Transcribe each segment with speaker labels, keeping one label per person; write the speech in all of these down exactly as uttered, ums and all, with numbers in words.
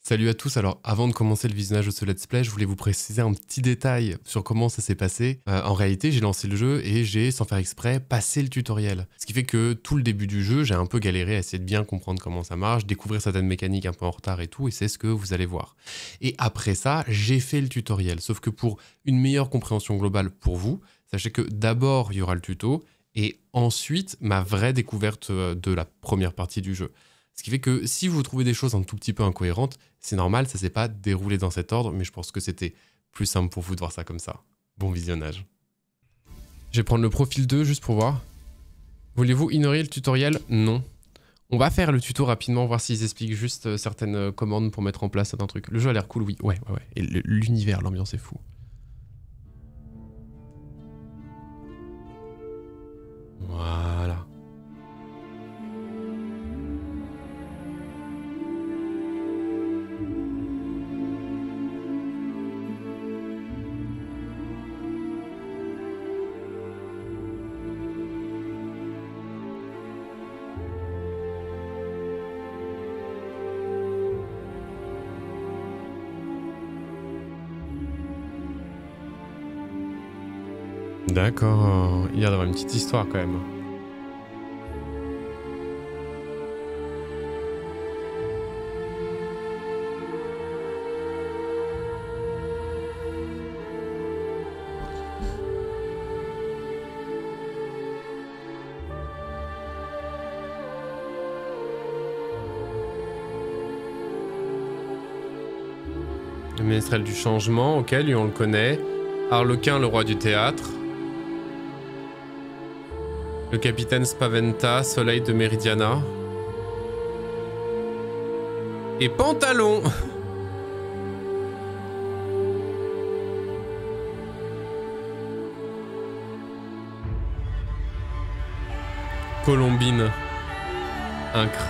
Speaker 1: Salut à tous, alors avant de commencer le visionnage de ce let's play, je voulais vous préciser un petit détail sur comment ça s'est passé. Euh, en réalité, j'ai lancé le jeu et j'ai, sans faire exprès, passé le tutoriel. Ce qui fait que tout le début du jeu, j'ai un peu galéré à essayer de bien comprendre comment ça marche, découvrir certaines mécaniques un peu en retard et tout, et c'est ce que vous allez voir. Et après ça, j'ai fait le tutoriel, sauf que pour une meilleure compréhension globale pour vous, sachez que d'abord, il y aura le tuto, et ensuite, ma vraie découverte de la première partie du jeu. Ce qui fait que si vous trouvez des choses un tout petit peu incohérentes, c'est normal, ça s'est pas déroulé dans cet ordre, mais je pense que c'était plus simple pour vous de voir ça comme ça. Bon visionnage. Je vais prendre le profil deux juste pour voir. Voulez-vous ignorer le tutoriel? Non. On va faire le tuto rapidement, voir s'ils expliquent juste certaines commandes pour mettre en place certains trucs. Le jeu a l'air cool, oui. Ouais, ouais, ouais. Et l'univers, l'ambiance est fou. Voilà. D'accord, il y a d'avoir une petite histoire quand même. Le ménestrel du changement, ok, lui on le connaît. Harlequin, le roi du théâtre. Le capitaine Spaventa, soleil de Meridiana. Et Pantalon. Colombine. Incre.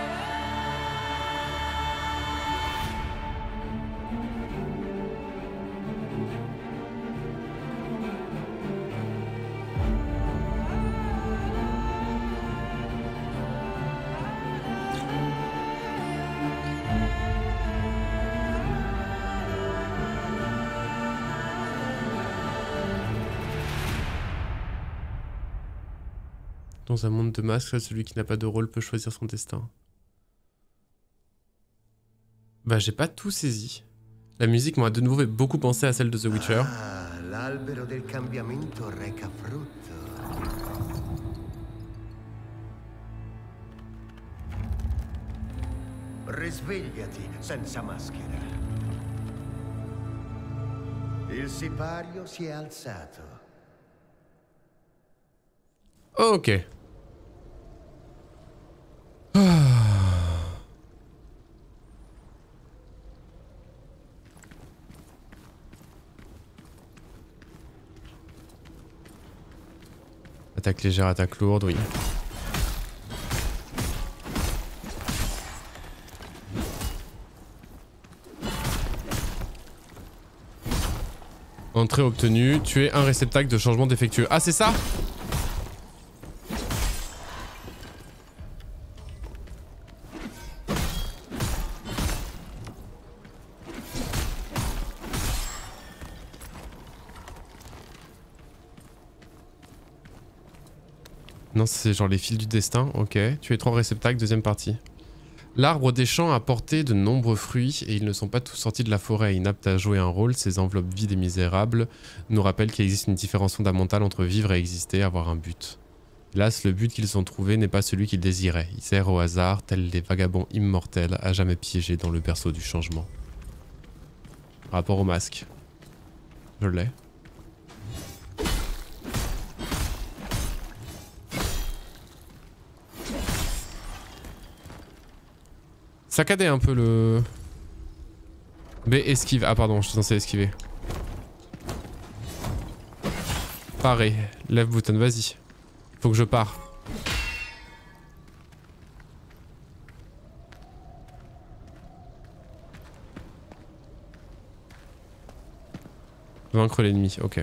Speaker 1: Dans un monde de masques, celui qui n'a pas de rôle peut choisir son destin. Bah j'ai pas tout saisi. La musique m'a de nouveau fait beaucoup penser à celle de The Witcher.
Speaker 2: Ah, l'albero del cambiamento reca frutto. Risvegliati senza maschera. Il sipario si è alzato.
Speaker 1: Ok. Attaque légère, attaque lourde, oui. Entrée obtenue, tuer un réceptacle de changement défectueux. Ah, c'est ça? Non, c'est genre les fils du destin, ok. Tu es trois réceptacles, deuxième partie. L'arbre des champs a porté de nombreux fruits et ils ne sont pas tous sortis de la forêt. Inaptes à jouer un rôle, ces enveloppes vides et misérables nous rappellent qu'il existe une différence fondamentale entre vivre et exister, avoir un but. Hélas, le but qu'ils ont trouvé n'est pas celui qu'ils désiraient. Ils errent au hasard, tels les vagabonds immortels, à jamais piégés dans le berceau du changement. Rapport au masque. Je l'ai. Saccadé un peu le... B, esquive. Ah pardon, je suis censé esquiver. Pareil. Lève button, vas-y. Faut que je pars. Vaincre l'ennemi, ok.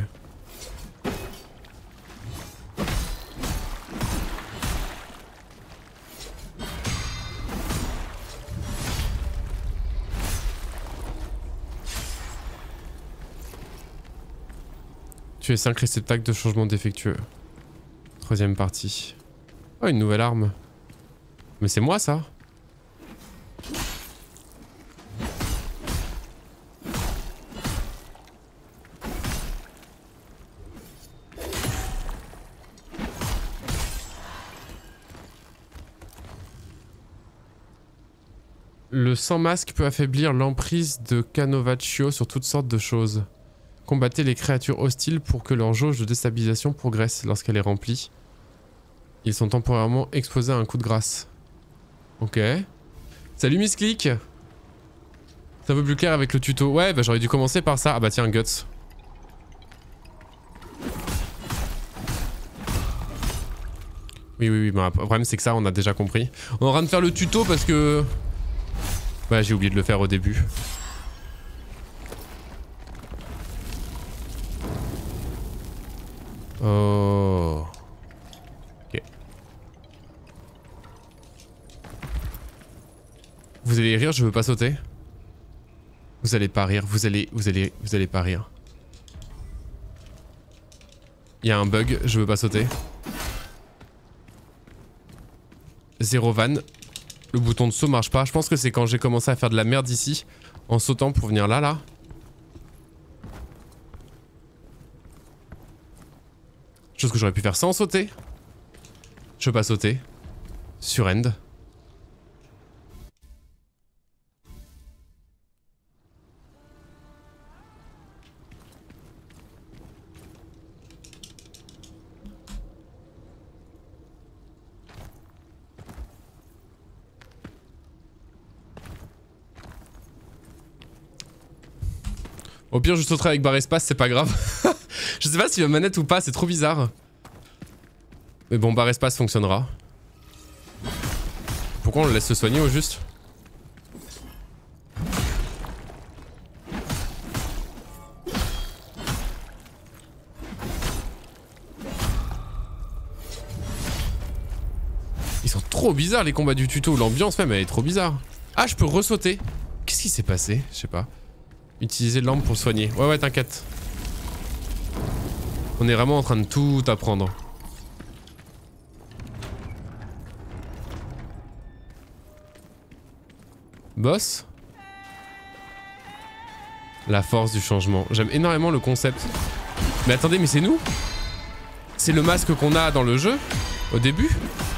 Speaker 1: Tuer cinq réceptacles de changement défectueux. Troisième partie. Oh, une nouvelle arme. Mais c'est moi ça. Le sans-masque peut affaiblir l'emprise de Canovaccio sur toutes sortes de choses. Combattez les créatures hostiles pour que leur jauge de déstabilisation progresse lorsqu'elle est remplie. Ils sont temporairement exposés à un coup de grâce. Ok. Salut Miss Click. C'est un peu plus clair avec le tuto. Ouais, bah j'aurais dû commencer par ça. Ah bah tiens, Guts. Oui, oui, oui, bah, le problème c'est que ça, on a déjà compris. On est en train de faire le tuto parce que... Ouais, j'ai oublié de le faire au début. Oh. Ok. Vous allez rire, je veux pas sauter. Vous allez pas rire, vous allez, vous allez, vous allez pas rire. Il y a un bug, je veux pas sauter. Zéro van. Le bouton de saut marche pas. Je pense que c'est quand j'ai commencé à faire de la merde ici. En sautant pour venir là, là. Chose que j'aurais pu faire sans sauter. Je veux pas sauter. Sur end. Au pire, je sauterai avec barre espace, c'est pas grave. Je sais pas s'il y a manette ou pas, c'est trop bizarre. Mais bon, barre espace fonctionnera. Pourquoi on le laisse se soigner au juste? Ils sont trop bizarres les combats du tuto. L'ambiance même, elle est trop bizarre. Ah, je peux ressauter. Qu'est-ce qui s'est passé? Je sais pas. Utiliser l'arme pour soigner. Ouais, ouais, t'inquiète. On est vraiment en train de tout apprendre. Boss. La force du changement. J'aime énormément le concept. Mais attendez, mais c'est nous? C'est le masque qu'on a dans le jeu? Au début?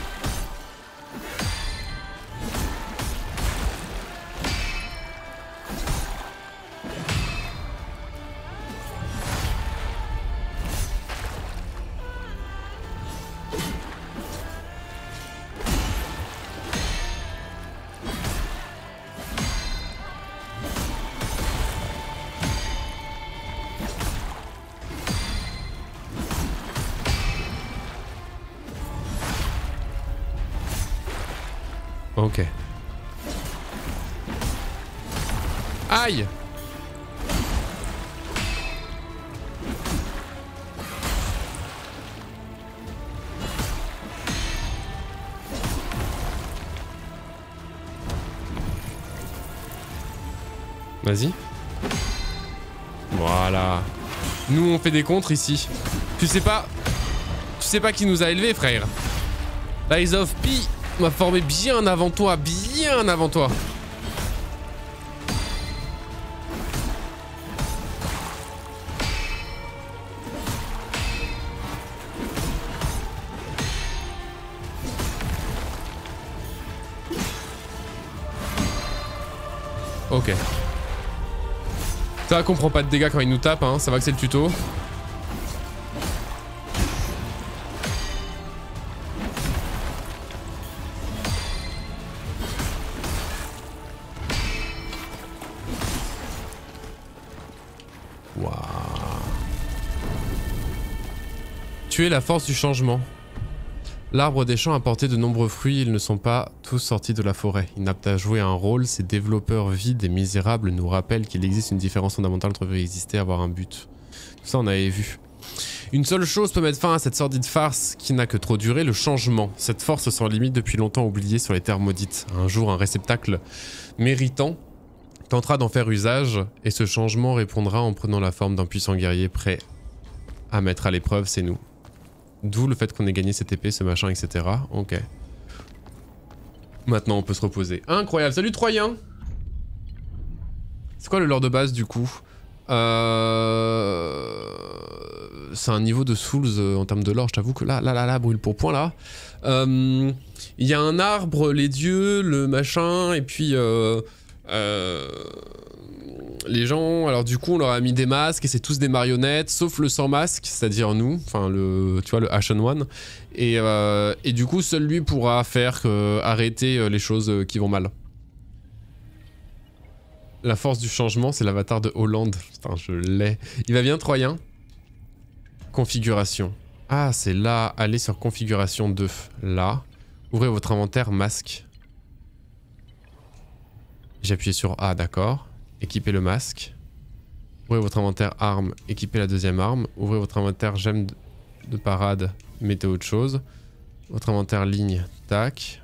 Speaker 1: Ok. Aïe! Vas-y. Voilà. Nous on fait des contres ici. Tu sais pas... Tu sais pas qui nous a élevés, frère. Lies of P m'a formé bien avant toi, bien avant toi. Ok. Ça comprend pas de dégâts quand il nous tape, hein. Ça va que c'est le tuto. Waouh. Tuer la force du changement. L'arbre des champs a porté de nombreux fruits, ils ne sont pas tous sortis de la forêt. Inaptes à jouer un rôle, ces développeurs vides et misérables nous rappellent qu'il existe une différence fondamentale entre exister et avoir un but. Tout ça on avait vu. Une seule chose peut mettre fin à cette sordide farce qui n'a que trop duré, le changement. Cette force sans limite depuis longtemps oubliée sur les terres maudites. Un jour un réceptacle méritant tentera d'en faire usage et ce changement répondra en prenant la forme d'un puissant guerrier prêt à mettre à l'épreuve, c'est nous. D'où le fait qu'on ait gagné cette épée, ce machin, et cetera. Ok. Maintenant, on peut se reposer. Incroyable. Salut Troyen. C'est quoi le lore de base, du coup? euh... C'est un niveau de Souls euh, en termes de lore. Je t'avoue que là, là, là, là, brûle pour point, là. Il euh, y a un arbre, les dieux, le machin, et puis... Euh, euh, les gens, alors du coup on leur a mis des masques et c'est tous des marionnettes, sauf le sans masque, c'est-à-dire nous, enfin le, tu vois, le Ashen One. Et, euh, et du coup seul lui pourra faire euh, arrêter les choses qui vont mal. La force du changement, c'est l'avatar de Hollande. Putain, je l'ai. Il va bien, Troyen? Configuration. Ah, c'est là, allez sur configuration deux. Là. Ouvrez votre inventaire masque. J'ai appuyé sur A, d'accord. Équipez le masque. Ouvrez votre inventaire arme, équipez la deuxième arme. Ouvrez votre inventaire gemme de parade, mettez autre chose. Votre inventaire ligne, tac.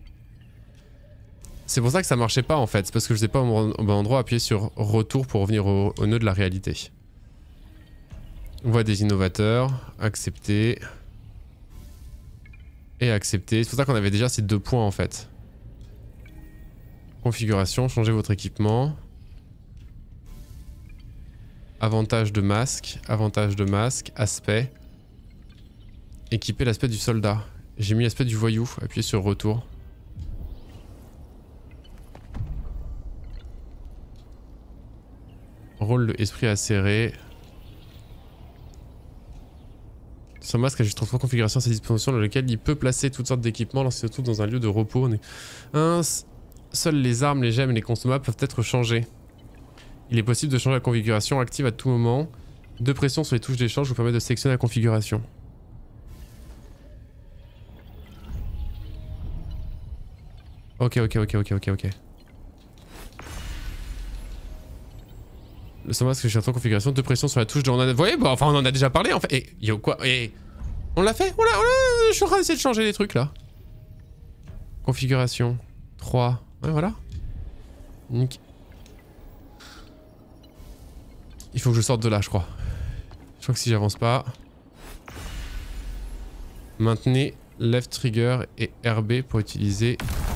Speaker 1: C'est pour ça que ça marchait pas en fait, c'est parce que je n'ai pas au bon endroit appuyé sur retour pour revenir au, au nœud de la réalité. Voix des innovateurs, accepter. Et accepter. C'est pour ça qu'on avait déjà ces deux points en fait. Configuration, changez votre équipement. Avantage de masque, avantage de masque, aspect. Équiper l'aspect du soldat. J'ai mis l'aspect du voyou, appuyez sur retour. Rôle de esprit acéré. Son masque a juste trois configurations à sa disposition dans lesquelles il peut placer toutes sortes d'équipements lorsqu'il se trouve dans un lieu de repos. Un, seules les armes, les gemmes et les consommables peuvent être changés. Il est possible de changer la configuration active à tout moment. Deux pressions sur les touches d'échange vous permettent de sélectionner la configuration. Ok, ok, ok, ok, ok, ok. Le son masque cherche en configuration, deux pressions sur la touche de... On a... Vous voyez, bah, enfin on en a déjà parlé en fait. Et yo quoi et... On l'a fait, on l'a, on l'a... Je suis en train d'essayer de changer les trucs là. Configuration. trois. Ouais, voilà. Nickel. Il faut que je sorte de là, je crois. Je crois que si j'avance pas... Maintenez left trigger et R B pour utiliser...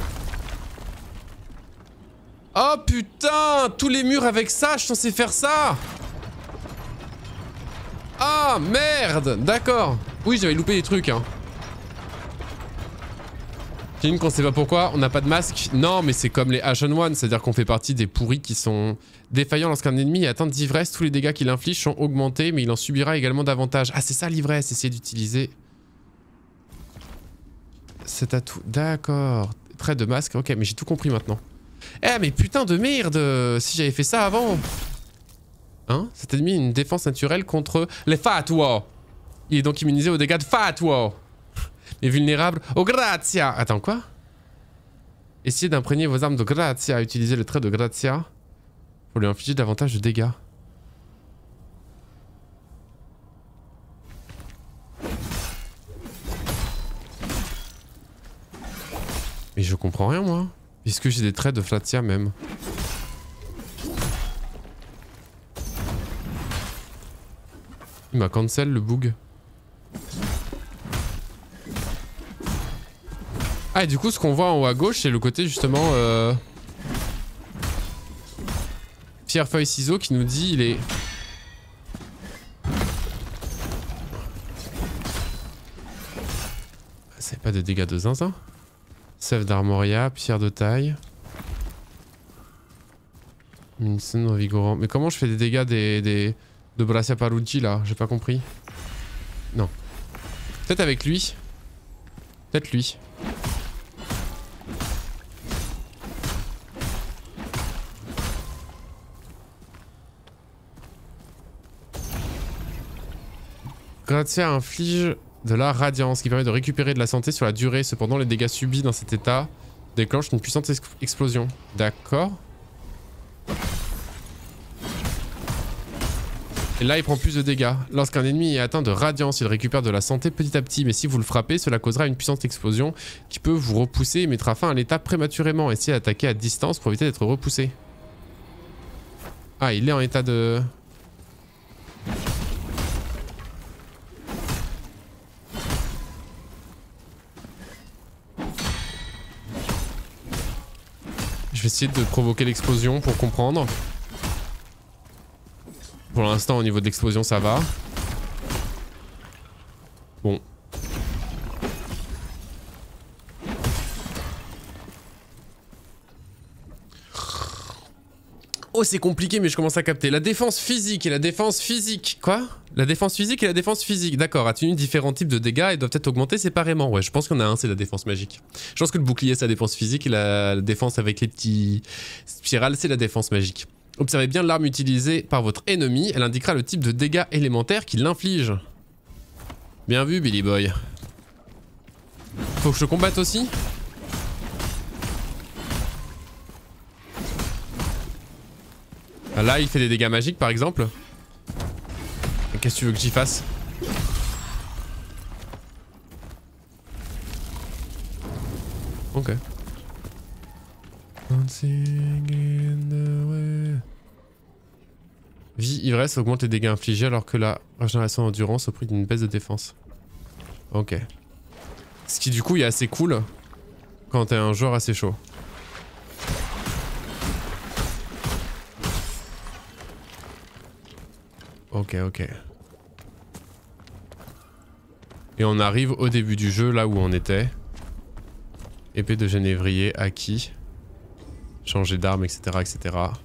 Speaker 1: Oh putain! Tous les murs avec ça, je suis censé faire ça! Ah merde! D'accord. Oui, j'avais loupé des trucs, hein. J'imagine qu'on sait pas pourquoi, on n'a pas de masque. Non, mais c'est comme les Ashen One, c'est-à-dire qu'on fait partie des pourris qui sont défaillants lorsqu'un ennemi est atteint d'ivresse. Tous les dégâts qu'il inflige sont augmentés, mais il en subira également davantage. Ah, c'est ça l'ivresse, essayez d'utiliser cet atout. D'accord. Trait de masque, ok, mais j'ai tout compris maintenant. Eh, mais putain de merde! Si j'avais fait ça avant. Hein? Cet ennemi a une défense naturelle contre les Fatwa. Il est donc immunisé aux dégâts de Fatwa. Mais vulnérable au Grazia. Attends, quoi? Essayez d'imprégner vos armes de Grazia. Utilisez le trait de Grazia pour lui infliger davantage de dégâts. Mais je comprends rien, moi. Est-ce que j'ai des traits de Flatia même? Il m'a cancel le bug. Ah, et du coup, ce qu'on voit en haut à gauche, c'est le côté justement euh... pierre, feuille, ciseaux qui nous dit il est... C'est pas de dégâts de zinzin. Sève d'Armoria, pierre de taille. Minson revigorant. Mais comment je fais des dégâts des, des, de Braccia Parucci là? J'ai pas compris. Non. Peut-être avec lui. Peut-être lui. Grazia inflige de la radiance qui permet de récupérer de la santé sur la durée. Cependant, les dégâts subis dans cet état déclenchent une puissante ex explosion. D'accord. Et là, il prend plus de dégâts. Lorsqu'un ennemi est atteint de radiance, il récupère de la santé petit à petit. Mais si vous le frappez, cela causera une puissante explosion qui peut vous repousser et mettra fin à l'état prématurément. Essayez d'attaquer à distance pour éviter d'être repoussé. Ah, il est en état de... essayer de provoquer l'explosion pour comprendre. Pour l'instant, au niveau de l'explosion, ça va. Bon. Oh, c'est compliqué, mais je commence à capter. La défense physique et la défense physique. Quoi? La défense physique et la défense physique. D'accord, atténuent différents types de dégâts et doivent être augmentés séparément. Ouais, je pense qu'il y en a un, c'est la défense magique. Je pense que le bouclier, c'est la défense physique et la défense avec les petits spirales, c'est la défense magique. Observez bien l'arme utilisée par votre ennemi. Elle indiquera le type de dégâts élémentaires qu'il inflige. Bien vu, Billy Boy. Faut que je te combatte aussi? Là, il fait des dégâts magiques, par exemple. Qu'est-ce que tu veux que j'y fasse? Ok. Vie, ivresse augmente les dégâts infligés alors que la régénération d'endurance au prix d'une baisse de défense. Ok. Ce qui du coup est assez cool quand t'es un joueur assez chaud. Ok, ok. Et on arrive au début du jeu, là où on était. Épée de genévrier acquis. Changer d'arme, et cetera, et cetera.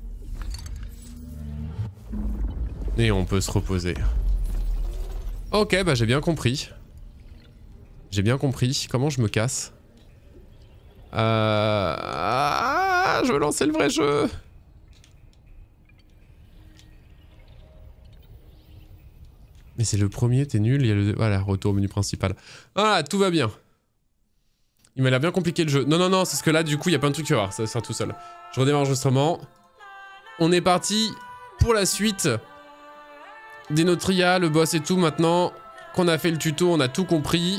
Speaker 1: Et on peut se reposer. Ok, bah j'ai bien compris. J'ai bien compris. Comment je me casse? Euh... Ah, je veux lancer le vrai jeu. Mais c'est le premier, t'es nul, il y a le... Voilà, retour au menu principal. Voilà, tout va bien. Il m'a l'air bien compliqué le jeu. Non, non, non, c'est ce que là, du coup, il y a plein de trucs à voir, ça va se faire tout seul. Je redémarre l'enregistrement. On est parti pour la suite. Dénotria, le boss et tout, maintenant qu'on a fait le tuto, on a tout compris.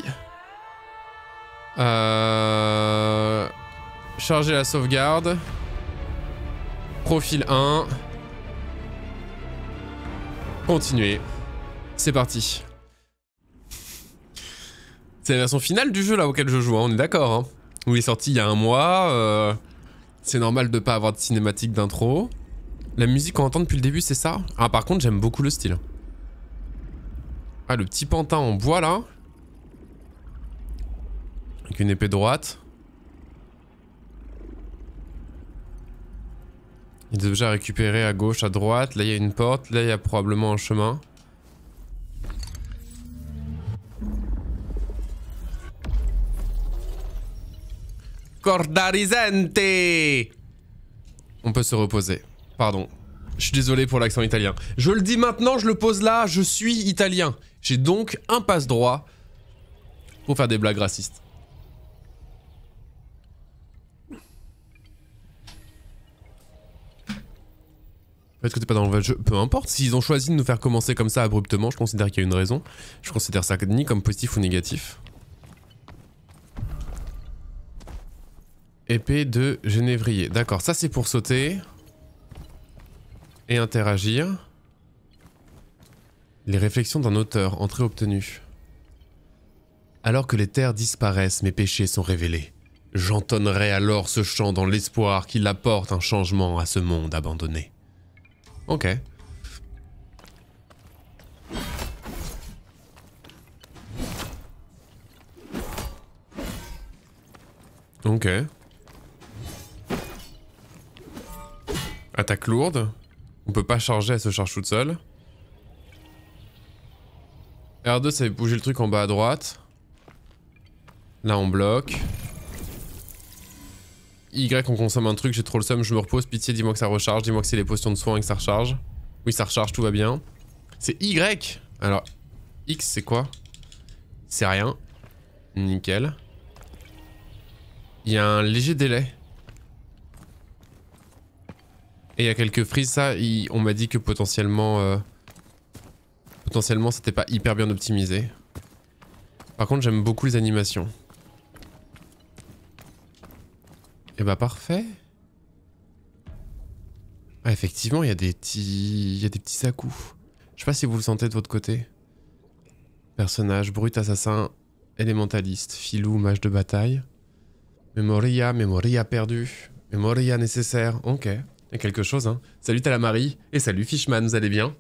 Speaker 1: Euh... Charger la sauvegarde. Profil un. Continuer. C'est parti. C'est la version finale du jeu là auquel je joue, hein, on est d'accord. Hein. Où il est sorti il y a un mois. Euh... C'est normal de pas avoir de cinématique d'intro. La musique qu'on entend depuis le début, c'est ça? Ah, par contre, j'aime beaucoup le style. Ah, le petit pantin en bois là. Avec une épée droite. Il y a des objets à récupérer à gauche, à droite. Là, il y a une porte. Là, il y a probablement un chemin. Cordarizante! On peut se reposer. Pardon. Je suis désolé pour l'accent italien. Je le dis maintenant, je le pose là, je suis italien. J'ai donc un passe-droit pour faire des blagues racistes. Est-ce que t'es pas dans le jeu? Peu importe, s'ils ont choisi de nous faire commencer comme ça abruptement, je considère qu'il y a une raison. Je considère ça ni comme positif ou négatif. Épée de genévrier. D'accord, ça c'est pour sauter. Et interagir. Les réflexions d'un auteur, entrée obtenue. Alors que les terres disparaissent, mes péchés sont révélés. J'entonnerai alors ce chant dans l'espoir qu'il apporte un changement à ce monde abandonné. Ok. Ok. Attaque lourde. On peut pas charger, elle se charge toute seule. R deux, ça fait bouger le truc en bas à droite. Là, on bloque. Y, on consomme un truc, j'ai trop le seum, je me repose. Pitié, dis-moi que ça recharge. Dis-moi que c'est les potions de soin et que ça recharge. Oui, ça recharge, tout va bien. C'est Y. Alors, X, c'est quoi? C'est rien. Nickel. Il y a un léger délai. Et il y a quelques frises, ça, il, on m'a dit que potentiellement... Euh, potentiellement, c'était pas hyper bien optimisé. Par contre, j'aime beaucoup les animations. Et bah parfait. Ah, effectivement, il y a des petits... Il y a des petits à-coups. Je sais pas si vous le sentez de votre côté. Personnage, brut, assassin, élémentaliste, filou, mage de bataille. Memoria, Memoria perdu. Memoria nécessaire. Ok. Il y a quelque chose, hein. Salut Talamari. Et salut Fishman, vous allez bien?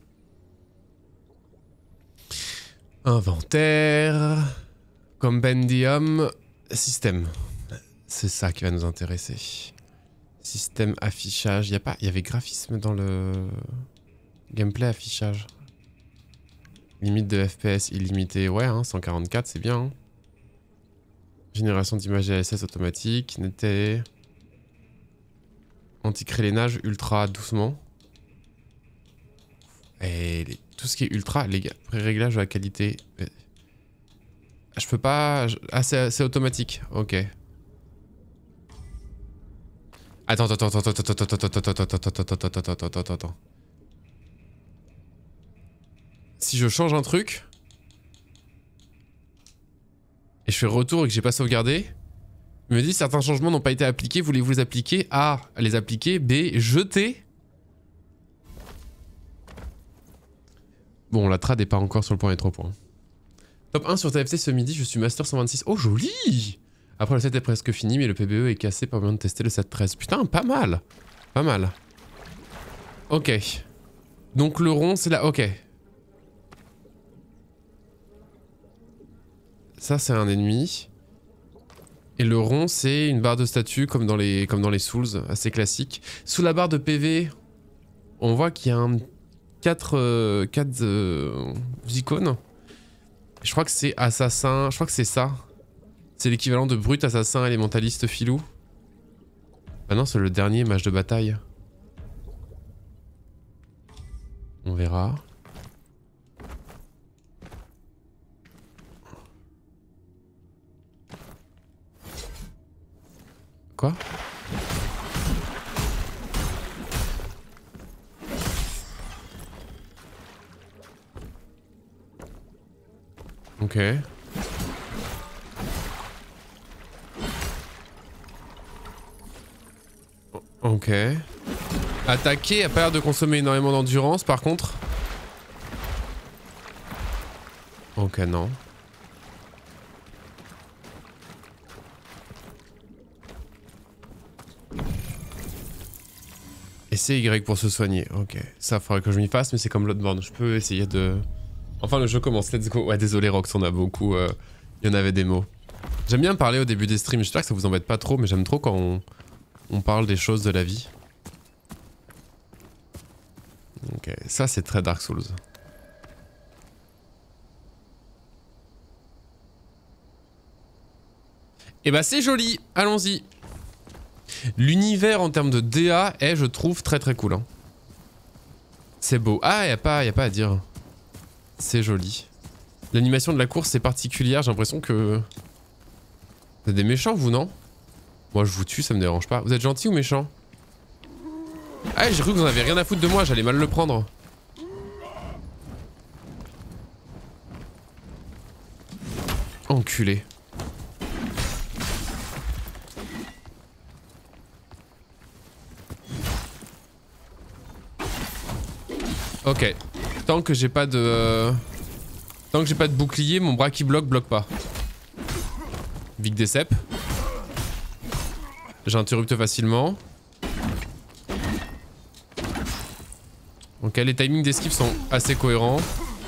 Speaker 1: Inventaire. Compendium. Système. C'est ça qui va nous intéresser. Système affichage. Il y a pas... Il y avait graphisme dans le... Gameplay affichage. Limite de F P S illimité. Ouais, hein, cent quarante-quatre, c'est bien. Hein. Génération d'images A S S automatique. Netté. Anti-crélénage ultra doucement. Et les... tout ce qui est ultra, les gars. Pré-réglage de la qualité. Je peux pas... Ah, c'est automatique. Ok. Attends, attends, attends, attends, attends, attends, attends, attends, attends, attends, attends, attends, attends, attends, attends. Si je change un truc et je fais retour et que j'ai pas sauvegardé, il me dit certains changements n'ont pas été appliqués, voulez-vous les appliquer? A, les appliquer, B, jeter. Bon, la trad est pas encore sur le point d'être au point. Top un sur T F C ce midi, je suis Master cent vingt-six. Oh, joli! Après, le set est presque fini, mais le P B E est cassé par moyen de tester le set treize. Putain, pas mal. Pas mal. Ok. Donc le rond, c'est là. Ok. Ça, c'est un ennemi. Et le rond, c'est une barre de statut comme dans les, comme dans les Souls, assez classique. Sous la barre de P V, on voit qu'il y a un quatre euh, quatre euh, icônes. Je crois que c'est assassin. Je crois que c'est ça. C'est l'équivalent de brut, assassin, élémentaliste, filou. Ah non, c'est le dernier mage de bataille. On verra. Quoi? Ok. Ok. Attaquer a pas l'air de consommer énormément d'endurance par contre. Ok, non. Et c'est Y pour se soigner. Ok. Ça faudrait que je m'y fasse, mais c'est comme Bloodborne. Je peux essayer de... Enfin, le jeu commence. Let's go. Ouais, désolé Rox, on a beaucoup... Euh... Il y en avait des mots. J'aime bien parler au début des streams. J'espère que ça vous embête pas trop, mais j'aime trop quand on... on parle des choses de la vie. Ok. Ça, c'est très Dark Souls. Et bah c'est joli, allons-y. L'univers en termes de D A est, je trouve, très très cool. Hein. C'est beau. Ah, y a pas, y a pas à dire. C'est joli. L'animation de la course est particulière, j'ai l'impression que... Vous êtes des méchants, vous, non? Moi, je vous tue, ça me dérange pas. Vous êtes gentil ou méchant? Ah, j'ai cru que vous en avez rien à foutre de moi, j'allais mal le prendre. Enculé. Ok. Tant que j'ai pas de... Tant que j'ai pas de bouclier, mon bras qui bloque, bloque pas. Vic des cèpes. J'interrupte facilement. Ok, les timings d'esquive sont assez cohérents.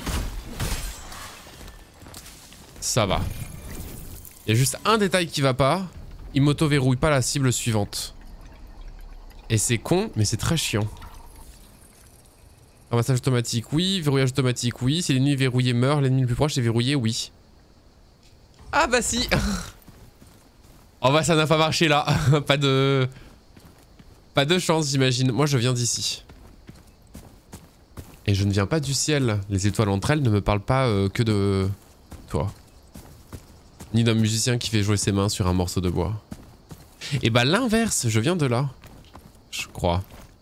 Speaker 1: Ça va. Il y a juste un détail qui va pas. Il m'auto-verrouille pas la cible suivante. Et c'est con, mais c'est très chiant. Ramassage automatique, oui. Verrouillage automatique, oui. Si l'ennemi verrouillé meurt, l'ennemi le plus proche est verrouillé, oui. Ah bah si. Oh bah ça n'a pas marché là. Pas de... Pas de chance, j'imagine. Moi, je viens d'ici. Et je ne viens pas du ciel. Les étoiles entre elles ne me parlent pas euh, que de... toi. Ni d'un musicien qui fait jouer ses mains sur un morceau de bois. Et bah l'inverse, je viens de là. Je crois.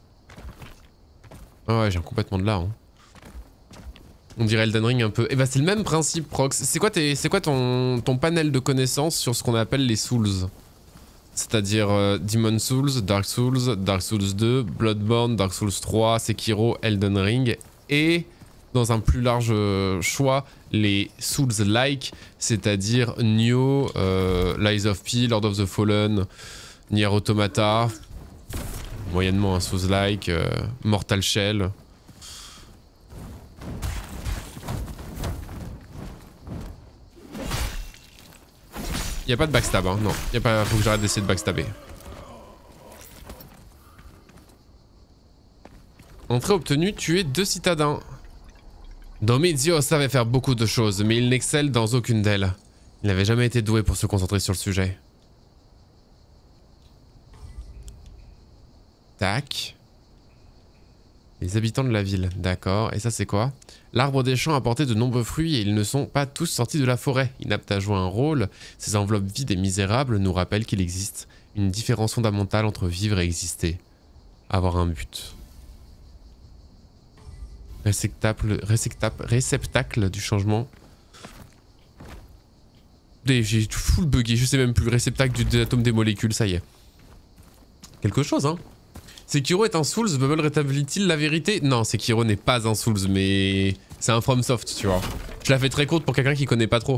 Speaker 1: Ah ouais, j'ai complètement de là. Hein. On dirait Elden Ring un peu. Et bah c'est le même principe, Prox. C'est quoi, tes, c'est quoi ton, ton panel de connaissances sur ce qu'on appelle les Souls? C'est-à-dire euh, Demon Souls, Dark Souls, Dark Souls deux, Bloodborne, Dark Souls trois, Sekiro, Elden Ring. Et dans un plus large euh, choix, les Souls-like, c'est-à-dire Nioh, euh, Lies of P, Lord of the Fallen, Nier Automata, moyennement un Souls-like, euh, Mortal Shell. Y a pas de backstab, hein, non. Y a pas, faut que j'arrête d'essayer de backstabber. Entrée obtenue, tuer deux citadins. Domizio savait faire beaucoup de choses, mais il n'excelle dans aucune d'elles. Il n'avait jamais été doué pour se concentrer sur le sujet. Tac. Les habitants de la ville, d'accord. Et ça c'est quoi? L'arbre des champs a porté de nombreux fruits et ils ne sont pas tous sortis de la forêt. Inapte à jouer un rôle, ces enveloppes vides et misérables nous rappellent qu'il existe une différence fondamentale entre vivre et exister. Avoir un but. Réceptacle, réceptacle, réceptacle du changement. J'ai full bugué, je sais même plus. Réceptacle du, de l'atome des molécules, ça y est. Quelque chose, hein. Sekiro est un Souls, Bubble rétablit-il la vérité? Non, Sekiro n'est pas un Souls, mais c'est un FromSoft, tu vois. Je la fais très courte pour quelqu'un qui connaît pas trop.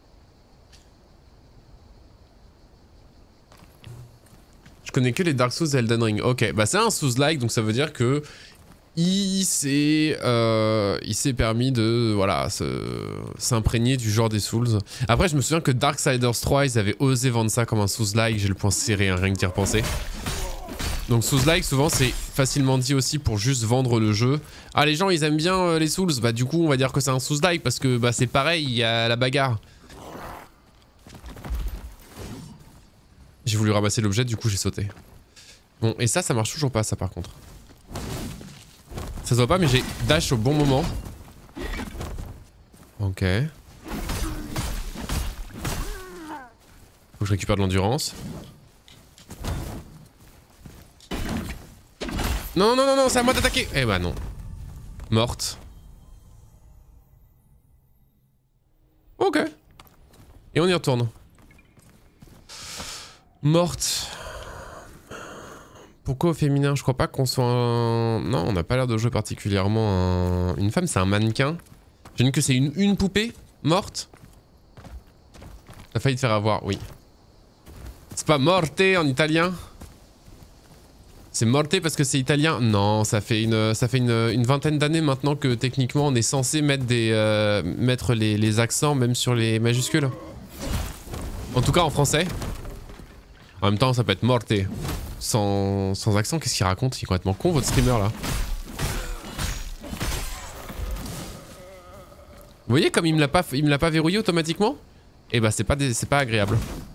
Speaker 1: Je connais que les Dark Souls et Elden Ring. Ok, bah c'est un Souls-like, donc ça veut dire que il s'est euh, il s'est permis de voilà s'imprégner du genre des Souls. Après, je me souviens que Darksiders trois, ils avaient osé vendre ça comme un Souls-like. J'ai le point serré, hein, rien que d'y repenser. Donc Souls-like, souvent c'est facilement dit aussi pour juste vendre le jeu. Ah, les gens ils aiment bien euh, les Souls, bah du coup on va dire que c'est un Souls-like parce que bah c'est pareil, il y a la bagarre. J'ai voulu ramasser l'objet, du coup j'ai sauté. Bon, et ça, ça marche toujours pas ça par contre. Ça se voit pas mais j'ai dash au bon moment. Ok. Faut que je récupère de l'endurance. Non, non, non, non, c'est à moi d'attaquer. Eh bah non. Morte. Ok. Et on y retourne. Morte. Pourquoi au féminin? Je crois pas qu'on soit un... Non, on n'a pas l'air de jouer particulièrement un... Une femme, c'est un mannequin. J'ai vu que c'est une, une poupée morte. T'as failli te faire avoir, oui. C'est pas morte en italien? C'est morte parce que c'est italien? Non, ça fait une, ça fait une, une vingtaine d'années maintenant que techniquement on est censé mettre, des, euh, mettre les, les accents même sur les majuscules. En tout cas en français. En même temps ça peut être morte. Sans, sans accent, qu'est-ce qu'il raconte? Il est complètement con votre streamer là. Vous voyez comme il me l'a pas, il me l'a pas verrouillé automatiquement? Eh bah c'est pas, des, c'est pas agréable.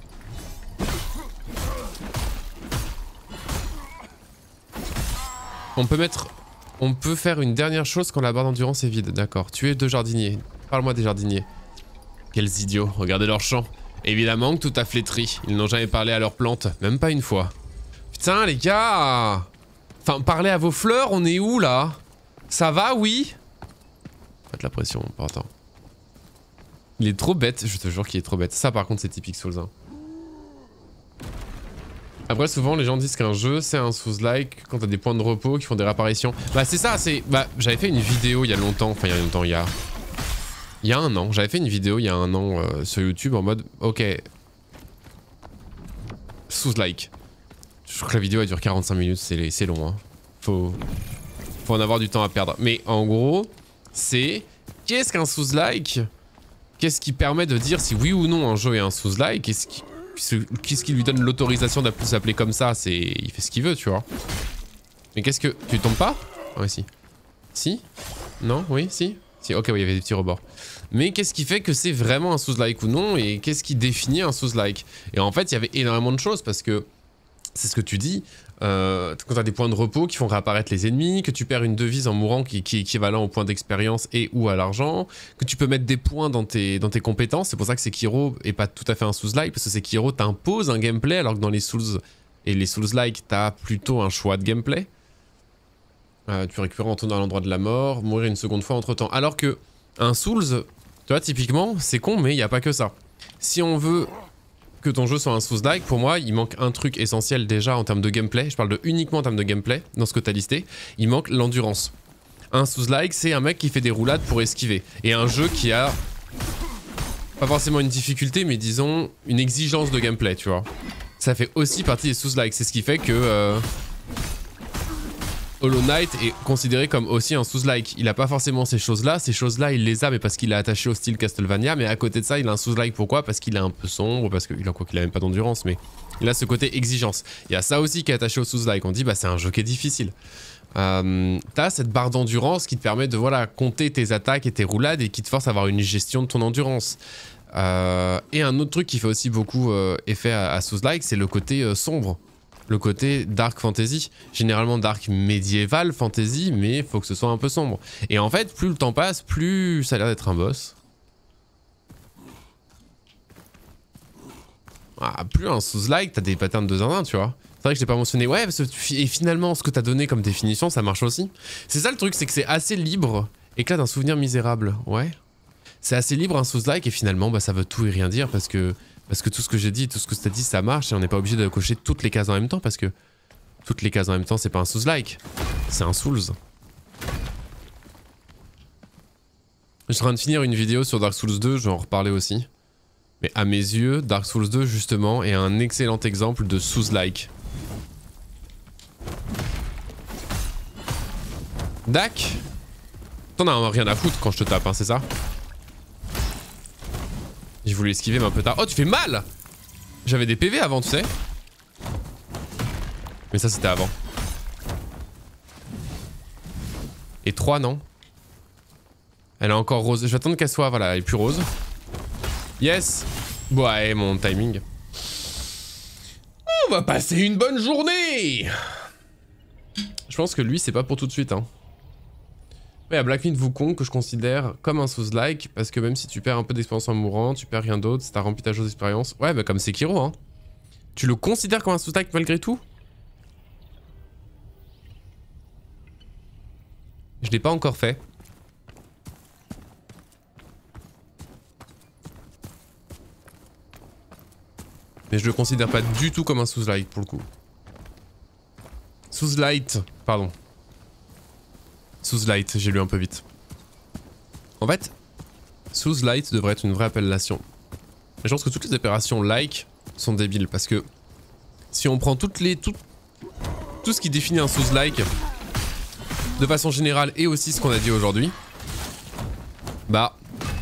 Speaker 1: On peut mettre... On peut faire une dernière chose quand la barre d'endurance est vide. D'accord. Tuer deux jardiniers. Parle-moi des jardiniers. Quels idiots. Regardez leur champ. Évidemment que tout a flétri. Ils n'ont jamais parlé à leurs plantes. Même pas une fois. Putain les gars. Enfin, parlez à vos fleurs, on est où là? Ça va, oui? Faites la pression, pas attends. Il est trop bête. Je te jure qu'il est trop bête. Ça par contre c'est typique Souls. Hein. Après souvent les gens disent qu'un jeu c'est un Souls-like quand t'as des points de repos qui font des réapparitions. Bah c'est ça, c'est... Bah j'avais fait une vidéo il y a longtemps, enfin il y a longtemps, il y a... Il y a un an, j'avais fait une vidéo il y a un an euh, sur YouTube en mode... Ok... Souls-like. Je crois que la vidéo elle dure quarante-cinq minutes, c'est long hein. Faut... Faut en avoir du temps à perdre. Mais en gros, c'est... Qu'est-ce qu'un Souls-like? Qu'est-ce qui permet de dire si oui ou non un jeu est un Souls-like? Qu'est-ce qui... Qu'est-ce qui lui donne l'autorisation de s'appeler comme ça? C'est... Il fait ce qu'il veut, tu vois. Mais qu'est-ce que... Tu tombes pas? Ouais, si. Si? Non? Oui? Si? Si, ok, oui, il y avait des petits rebords. Mais qu'est-ce qui fait que c'est vraiment un Souls-like ou non? Et qu'est-ce qui définit un Souls-like? Et en fait, il y avait énormément de choses parce que... C'est ce que tu dis. Euh, quand tu as des points de repos qui font réapparaître les ennemis, que tu perds une devise en mourant qui, qui est équivalent au point d'expérience et ou à l'argent, que tu peux mettre des points dans tes, dans tes compétences. C'est pour ça que Sekiro est pas tout à fait un Souls-like, parce que Sekiro t'impose un gameplay, alors que dans les Souls et les Souls-like, t'as plutôt un choix de gameplay. Euh, tu récupères en retournant à l'endroit de la mort, mourir une seconde fois entre temps. Alors que un Souls, tu vois, typiquement, c'est con, mais il n'y a pas que ça. Si on veut que ton jeu soit un Souls-like, pour moi, il manque un truc essentiel déjà en termes de gameplay. Je parle de uniquement en termes de gameplay, dans ce que tu as listé. Il manque l'endurance. Un Souls-like, c'est un mec qui fait des roulades pour esquiver. Et un jeu qui a pas forcément une difficulté, mais disons une exigence de gameplay, tu vois. Ça fait aussi partie des Souls-like. C'est ce qui fait que... Euh... Hollow Knight est considéré comme aussi un Souls-like. Il a pas forcément ces choses-là. Ces choses-là, il les a, mais parce qu'il est attaché au style Castlevania. Mais à côté de ça, il a un Souls-like. Pourquoi? Parce qu'il est un peu sombre, parce qu'il a quoi qu'il a même pas d'endurance, mais il a ce côté exigence. Il y a ça aussi qui est attaché au Souls-like. On dit, bah c'est un jeu qui est difficile. Euh, T'as cette barre d'endurance qui te permet de voilà compter tes attaques et tes roulades et qui te force à avoir une gestion de ton endurance. Euh, et un autre truc qui fait aussi beaucoup euh, effet à, à Souls-like, c'est le côté euh, sombre. Le côté dark fantasy, généralement dark médiéval fantasy, mais il faut que ce soit un peu sombre. Et en fait, plus le temps passe, plus ça a l'air d'être un boss. Ah, plus un Souls-like, t'as des patterns de zinzin, tu vois. C'est vrai que je l'ai pas mentionné. Ouais, parce que, et finalement, ce que t'as donné comme définition, ça marche aussi. C'est ça le truc, c'est que c'est assez libre. Éclat d'un souvenir misérable, ouais. C'est assez libre un Souls-like et finalement, bah, ça veut tout et rien dire parce que... Parce que tout ce que j'ai dit, tout ce que t'as dit, ça marche et on n'est pas obligé de cocher toutes les cases en même temps parce que toutes les cases en même temps, c'est pas un Souls-like, c'est un Souls. Je suis en train de finir une vidéo sur Dark Souls deux, je vais en reparler aussi. Mais à mes yeux, Dark Souls deux justement est un excellent exemple de Souls-like. Dak, t'en as rien à foutre quand je te tape, hein, c'est ça? J'ai voulu esquiver mais un peu tard. Oh, tu fais mal! J'avais des P V avant, tu sais. Mais ça, c'était avant. Et trois, non? Elle est encore rose. Je vais attendre qu'elle soit, voilà, elle est plus rose. Yes! Ouais, mon timing. On va passer une bonne journée! Je pense que lui, c'est pas pour tout de suite, hein. Ouais, à Black Myth Wukong que je considère comme un Souls-like parce que même si tu perds un peu d'expérience en mourant, tu perds rien d'autre, si t'as rempli ta chose d'expérience. Ouais, bah comme Sekiro, hein. Tu le considères comme un Souls-like malgré tout? Je l'ai pas encore fait. Mais je le considère pas du tout comme un Souls-like pour le coup. Souls-light, pardon. Souls-light, j'ai lu un peu vite. En fait, Souls-light devrait être une vraie appellation. Mais je pense que toutes les opérations like sont débiles parce que si on prend toutes les tout, tout ce qui définit un Souls-like de façon générale et aussi ce qu'on a dit aujourd'hui, bah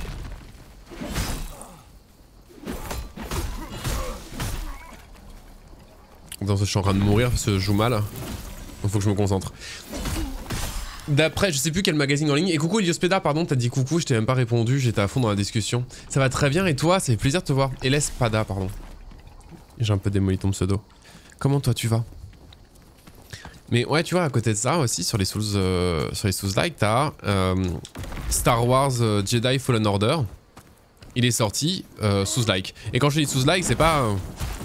Speaker 1: dans ce je suis en train de mourir parce que je joue mal. Il faut que je me concentre. D'après, je sais plus quel magazine en ligne. Et coucou Eliospeda, pardon, t'as dit coucou, je t'ai même pas répondu, j'étais à fond dans la discussion. Ça va très bien et toi, ça fait plaisir de te voir. Elespada, pardon. J'ai un peu démoli ton pseudo. Comment toi tu vas? Mais ouais, tu vois, à côté de ça aussi, sur les Souls, euh, sur les Souls-like, t'as euh, Star Wars euh, Jedi Fallen Order. Il est sorti euh, Souls-like. Et quand je dis Souls-like, c'est pas... Euh,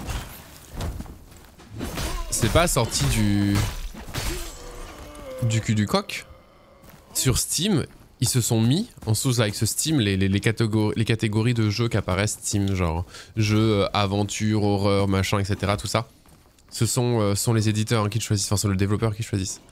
Speaker 1: c'est pas sorti du... du cul du coq. Sur Steam, ils se sont mis en Souls-like. Ce Steam, les, les, les, catégories, les catégories de jeux qui apparaissent Steam, genre jeux, aventure, horreur, machin, et cetera. Tout ça. Ce sont, euh, sont les éditeurs hein, qui le choisissent, enfin, ce sont le développeur qui choisissent.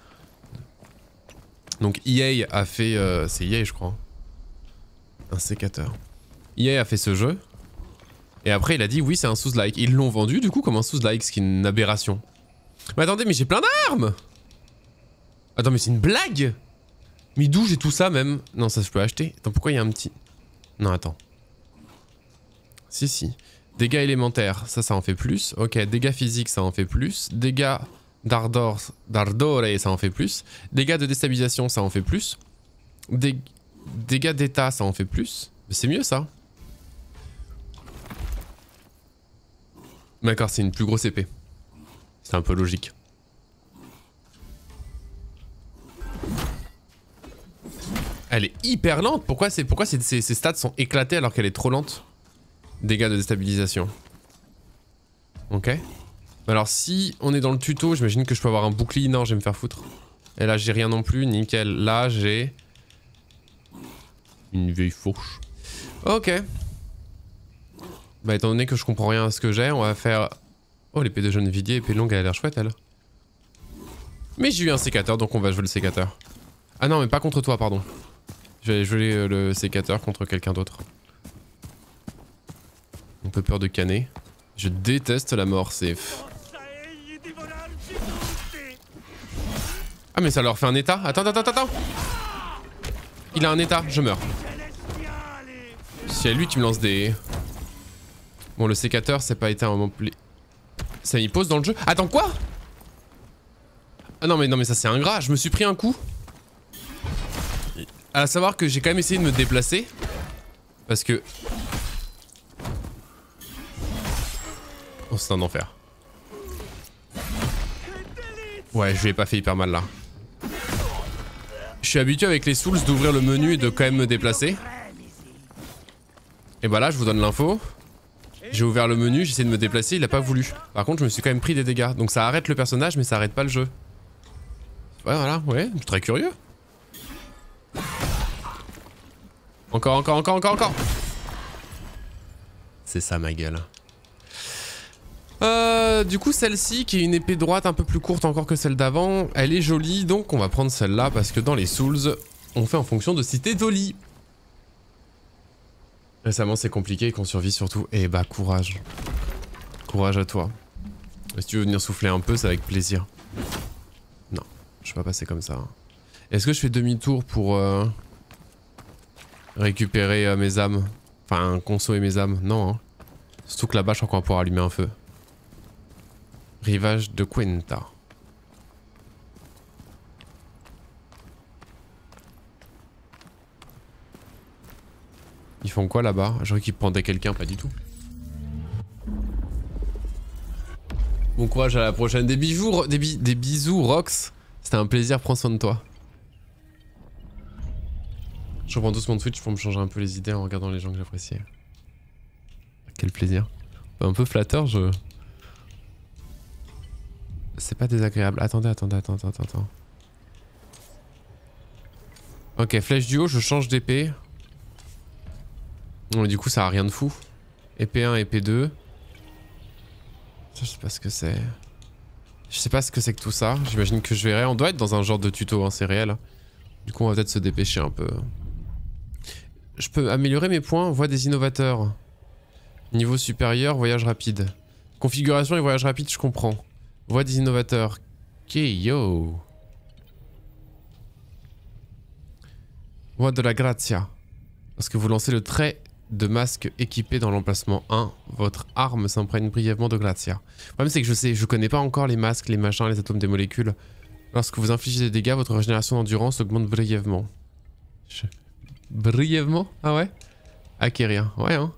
Speaker 1: Donc E A a fait... Euh, c'est E A je crois. Un sécateur. E A a fait ce jeu. Et après il a dit oui c'est un Souls-like. Ils l'ont vendu du coup comme un Souls-like, ce qui est une aberration. Mais attendez, mais j'ai plein d'armes! Attends mais c'est une blague! Mais d'où j'ai tout ça même? Non ça je peux acheter. Attends pourquoi il y a un petit... Non attends. Si si. Dégâts élémentaires, ça ça en fait plus. Ok, dégâts physiques ça en fait plus. Dégâts d'ardor, d'ardore ça en fait plus. Dégâts de déstabilisation ça en fait plus. Dég... Dégâts d'état ça en fait plus. C'est mieux ça. D'accord, c'est une plus grosse épée. C'est un peu logique. Elle est hyper lente. Pourquoi, c'est, pourquoi ces, ces, ces stats sont éclatés alors qu'elle est trop lente? Dégâts de déstabilisation. Ok. Alors si on est dans le tuto, j'imagine que je peux avoir un bouclier. Non, je vais me faire foutre. Et là j'ai rien non plus, nickel. Là j'ai... une vieille fourche. Ok. Bah étant donné que je comprends rien à ce que j'ai, on va faire... Oh l'épée de jeune Vidier, épée longue, elle a l'air chouette elle. Mais j'ai eu un sécateur donc on va jouer le sécateur. Ah non mais pas contre toi pardon. Je vais jouer le sécateur contre quelqu'un d'autre. Un peu peur de canner. Je déteste la mort, c'est... Ah mais ça leur fait un état. Attends, attends, attends, attends. Il a un état, je meurs. C'est lui qui me lance des... Bon, le sécateur, c'est pas été un moment plus... Ça y pose dans le jeu. Attends, quoi? Ah non mais non mais ça c'est ingrat. Je me suis pris un coup. À savoir que j'ai quand même essayé de me déplacer. Parce que... Oh, c'est un enfer. Ouais, je lui ai pas fait hyper mal là. Je suis habitué avec les Souls d'ouvrir le menu et de quand même me déplacer. Et bah là, je vous donne l'info. J'ai ouvert le menu, j'ai essayé de me déplacer, il a pas voulu. Par contre, je me suis quand même pris des dégâts. Donc ça arrête le personnage, mais ça arrête pas le jeu. Ouais, voilà, ouais, je suis très curieux. Encore, encore, encore, encore, encore. C'est ça ma gueule. Euh, du coup, celle-ci, qui est une épée droite un peu plus courte encore que celle d'avant, elle est jolie, donc on va prendre celle-là parce que dans les Souls, on fait en fonction de si t'es joli. Récemment, c'est compliqué et qu'on survit surtout. Et bah, courage. Courage à toi. Si tu veux venir souffler un peu, c'est avec plaisir. Non, je vais pas passer comme ça. Est-ce que je fais demi-tour pour euh, récupérer euh, mes âmes? Enfin, consommer mes âmes? Non, hein. Surtout que là-bas, je crois qu'on va pouvoir allumer un feu. Rivage de Cuenta. Ils font quoi là-bas? Je crois qu'ils pendaient quelqu'un, pas du tout. Bon courage à la prochaine. Des bijoux, des, bi des bisous, Rox. C'était un plaisir, prends soin de toi. Je reprends doucement de Twitch pour me changer un peu les idées en regardant les gens que j'appréciais. Quel plaisir. Un peu flatteur, je... C'est pas désagréable. Attendez, attendez, attendez, attendez, attends. Ok, flèche du haut, je change d'épée. Bon, du coup, ça a rien de fou. Épée un, épée deux. Je sais pas ce que c'est. Je sais pas ce que c'est que tout ça. J'imagine que je verrai. On doit être dans un genre de tuto, hein, c'est réel. Du coup, on va peut-être se dépêcher un peu. Je peux améliorer mes points. Voie des innovateurs. Niveau supérieur, voyage rapide. Configuration et voyage rapide, je comprends. Voie des innovateurs. Ok, yo. Voie de la Grazia. Lorsque vous lancez le trait de masque équipé dans l'emplacement un, votre arme s'imprègne brièvement de Grazia. Le problème c'est que je sais, je connais pas encore les masques, les machins, les atomes des molécules. Lorsque vous infligez des dégâts, votre régénération d'endurance augmente brièvement. Je... Brièvement? Ah ouais? Acquérir. Ouais hein.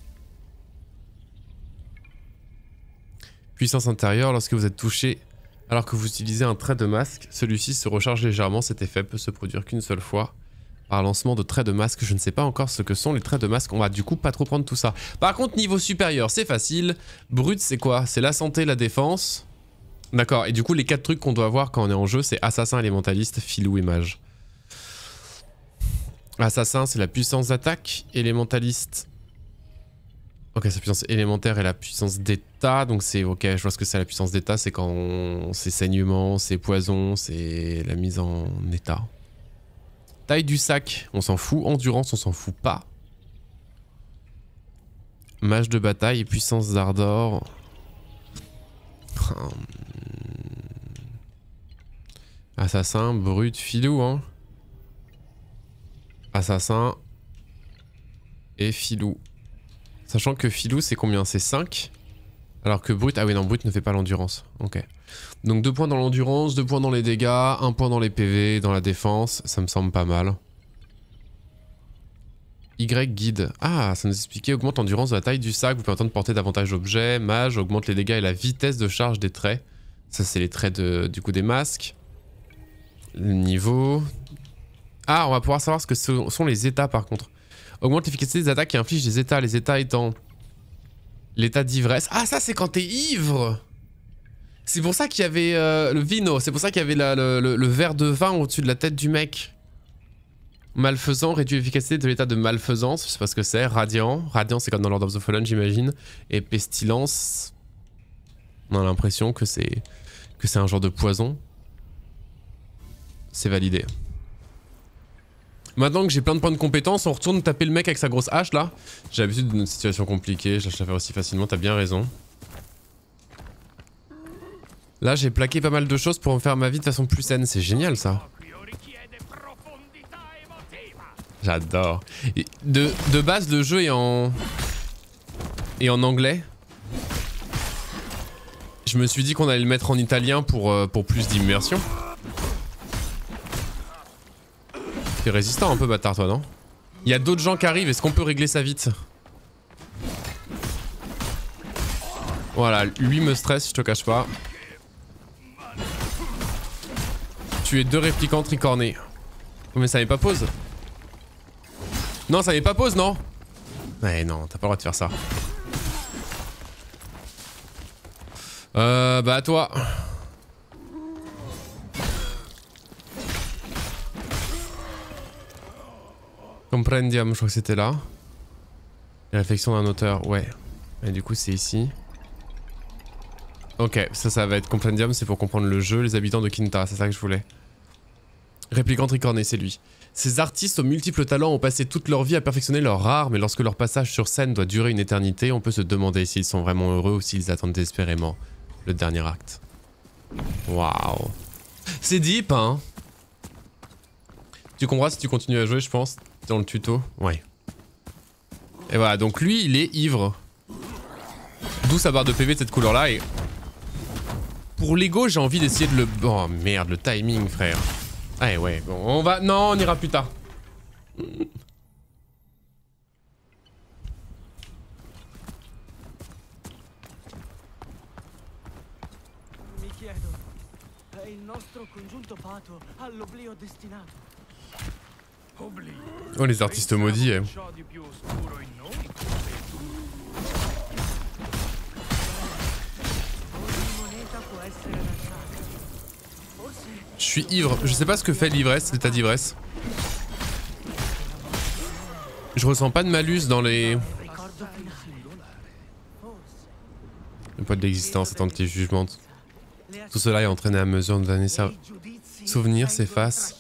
Speaker 1: Puissance intérieure, lorsque vous êtes touché alors que vous utilisez un trait de masque, celui-ci se recharge légèrement, cet effet peut se produire qu'une seule fois. Par lancement de traits de masque, je ne sais pas encore ce que sont les traits de masque, on va du coup pas trop prendre tout ça. Par contre niveau supérieur c'est facile, brut c'est quoi? C'est la santé, la défense. D'accord, et du coup les quatre trucs qu'on doit voir quand on est en jeu c'est assassin, élémentaliste, filou et mage. Assassin c'est la puissance d'attaque, élémentaliste... Ok, sa puissance élémentaire et la puissance d'état, donc c'est ok, je vois ce que c'est la puissance d'état, c'est quand on... c'est saignement, c'est poison, c'est la mise en état. Taille du sac, on s'en fout. Endurance, on s'en fout pas. Mage de bataille et puissance d'ardor. Assassin, brut, filou, hein. Assassin et filou. Sachant que filou, c'est combien? C'est cinq. Alors que brut, ah oui non, brut ne fait pas l'endurance. Ok. Donc deux points dans l'endurance, deux points dans les dégâts, un point dans les P V, dans la défense, ça me semble pas mal. Y guide. Ah, ça nous expliquait, augmente l'endurance de la taille du sac, vous permettant de porter davantage d'objets. Mage, augmente les dégâts et la vitesse de charge des traits. Ça c'est les traits de, du coup des masques. Le niveau. Ah, on va pouvoir savoir ce que sont les états par contre. Augmente l'efficacité des attaques et inflige des états, les états étant... L'état d'ivresse. Ah, ça c'est quand t'es ivre! C'est pour ça qu'il y avait euh, le vino, c'est pour ça qu'il y avait la, le, le, le verre de vin au-dessus de la tête du mec. Malfaisant, réduit l'efficacité de l'état de malfaisance, je sais pas ce que c'est. Radiant, radiant c'est comme dans Lord of the Fallen j'imagine. Et pestilence, on a l'impression que c'est que c'est un genre de poison. C'est validé. Maintenant que j'ai plein de points de compétence, on retourne taper le mec avec sa grosse hache là. J'ai l'habitude d'une situation compliquée, je lâche la faire aussi facilement, t'as bien raison. Là, j'ai plaqué pas mal de choses pour me faire ma vie de façon plus saine. C'est génial, ça. J'adore. De, de base, le jeu est en... est en anglais. Je me suis dit qu'on allait le mettre en italien pour, euh, pour plus d'immersion. T'es résistant un peu, bâtard, toi, non? Il y a d'autres gens qui arrivent. Est-ce qu'on peut régler ça vite? Voilà, lui me stresse, je te cache pas. Tuer deux répliquants tricornés. Mais ça n'est pas pause. Non, ça n'est pas pause, non? Ouais, non, t'as pas le droit de faire ça. Euh, bah à toi. Comprendium, je crois que c'était là. La réflexion d'un auteur, ouais. Et du coup, c'est ici. Ok, ça, ça va être Comprendium, c'est pour comprendre le jeu, les habitants de Quinta, c'est ça que je voulais. Répliquant tricorné, c'est lui. Ces artistes aux multiples talents ont passé toute leur vie à perfectionner leur art, mais lorsque leur passage sur scène doit durer une éternité, on peut se demander s'ils sont vraiment heureux ou s'ils attendent désespérément le dernier acte. Waouh. C'est deep, hein. Tu comprends si tu continues à jouer, je pense, dans le tuto. Ouais. Et voilà, donc lui, il est ivre. D'où sa barre de P V de cette couleur-là et... Pour l'ego, j'ai envie d'essayer de le... Oh merde, le timing, frère. Ah ouais, bon, on va... Non, on ira plus tard. Oh, les artistes maudits, eh. Je suis ivre, je sais pas ce que fait l'ivresse, l'état d'ivresse. Je ressens pas de malus dans les... Le poids de l'existence, attendre les jugements. Tout cela est entraîné à mesure de l'année. Souvenirs s'effacent.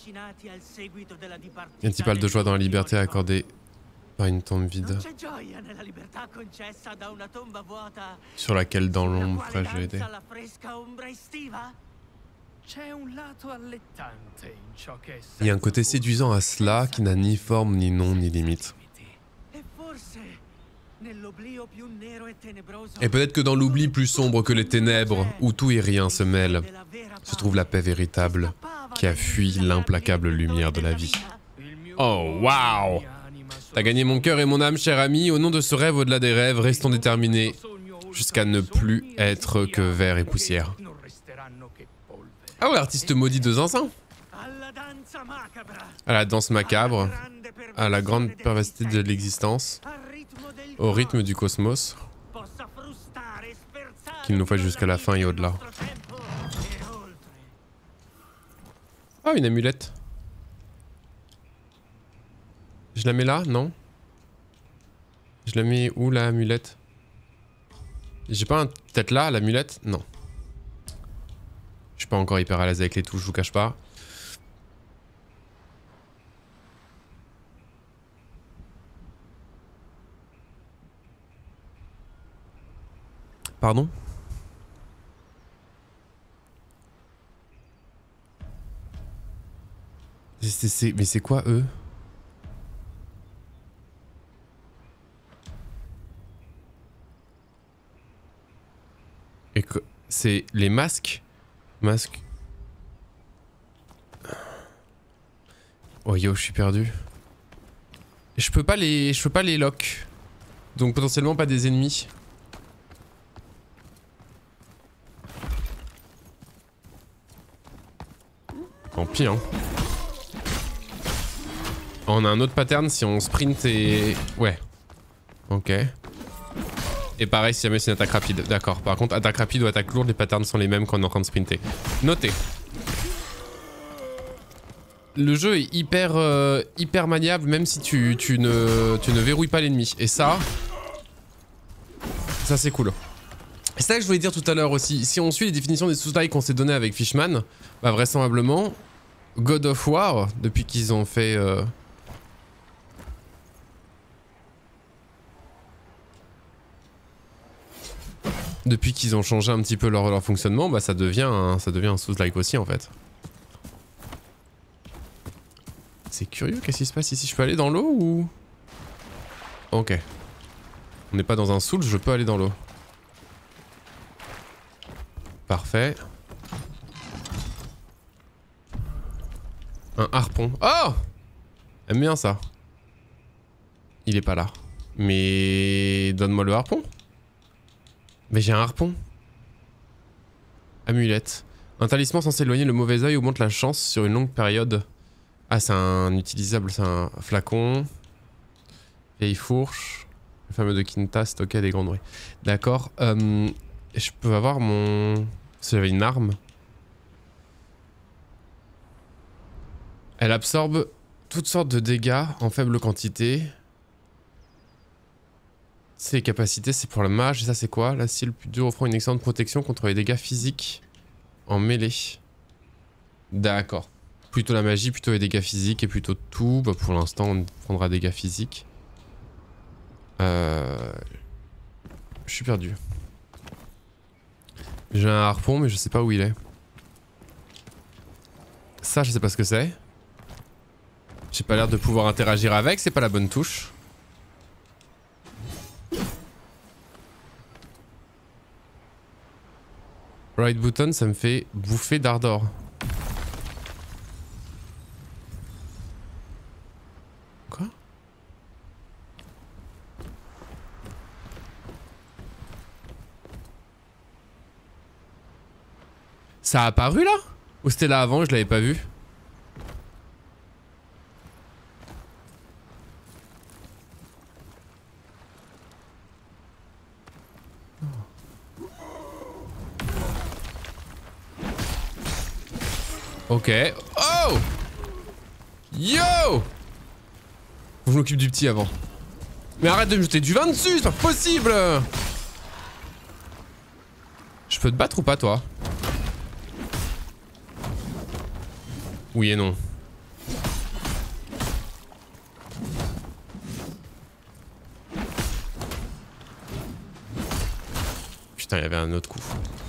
Speaker 1: Y a-t-il pas de joie dans la liberté accordée par une tombe vide sur laquelle dans l'ombre fragile. Il y a un côté séduisant à cela qui n'a ni forme, ni nom, ni limite. Et peut-être que dans l'oubli plus sombre que les ténèbres, où tout et rien se mêlent, se trouve la paix véritable qui a fui l'implacable lumière de la vie. Oh waouh! T'as gagné mon cœur et mon âme, cher ami. Au nom de ce rêve au-delà des rêves, restons déterminés jusqu'à ne plus être que verre et poussière. Ah ouais, artiste maudit de Zinzin. À la danse macabre, à la grande perversité de l'existence, au rythme du cosmos, qu'il nous fasse jusqu'à la fin et au-delà. Ah, une amulette. Je la mets là? Non? Je la mets où, la amulette? J'ai pas un... Peut-être là, l'amulette? Non. Je suis pas encore hyper à l'aise avec les touches, je vous cache pas. Pardon? C'est, c'est, mais c'est quoi, eux? Et que... C'est les masques? Masque. Oh yo, je suis perdu. Je peux pas les, je peux pas les lock. Donc potentiellement pas des ennemis. Tant pis hein. On a un autre pattern si on sprint et... Ouais. Ok. Et pareil si jamais c'est une attaque rapide. D'accord. Par contre, attaque rapide ou attaque lourde, les patterns sont les mêmes quand on est en train de sprinter. Notez. Le jeu est hyper, euh, hyper maniable même si tu, tu, ne, tu ne verrouilles pas l'ennemi. Et ça... Ça c'est cool. C'est ça que je voulais dire tout à l'heure aussi. Si on suit les définitions des sous-tailles qu'on s'est données avec Fishman, bah vraisemblablement, God of War, depuis qu'ils ont fait... Euh... Depuis qu'ils ont changé un petit peu leur, leur fonctionnement, bah ça devient un, ça devient un Souls-like aussi en fait. C'est curieux, qu'est-ce qui se passe ici? Je peux aller dans l'eau ou... Ok. On n'est pas dans un Souls, je peux aller dans l'eau. Parfait. Un harpon. Oh! Aime bien ça. Il est pas là. Mais... Donne-moi le harpon. Mais j'ai un harpon. Amulette. Un talisman censé éloigner le mauvais oeil augmente la chance sur une longue période. Ah, c'est un utilisable, c'est un flacon. Vieille fourche. Le fameux de Quinta, stocké à des grands bruits. D'accord. Euh, je peux avoir mon... Si j'avais une arme. Elle absorbe toutes sortes de dégâts en faible quantité. Ces capacités, c'est pour le mage. Et ça, c'est quoi? L'acier le plus dur offrant une excellente protection contre les dégâts physiques en mêlée. D'accord. Plutôt la magie, plutôt les dégâts physiques et plutôt tout. Bah, pour l'instant, on prendra dégâts physiques. Euh... Je suis perdu. J'ai un harpon, mais je sais pas où il est. Ça, je sais pas ce que c'est. J'ai pas l'air de pouvoir interagir avec, c'est pas la bonne touche. Right button, ça me fait bouffer d'ardor. Quoi? Ça a apparu là? Ou c'était là avant, je l'avais pas vu? Ok. Oh! Yo! Faut que je m'occupe du petit avant. Mais arrête de me jeter du vin dessus, c'est pas possible! Je peux te battre ou pas, toi? Oui et non. Putain, il y avait un autre coup.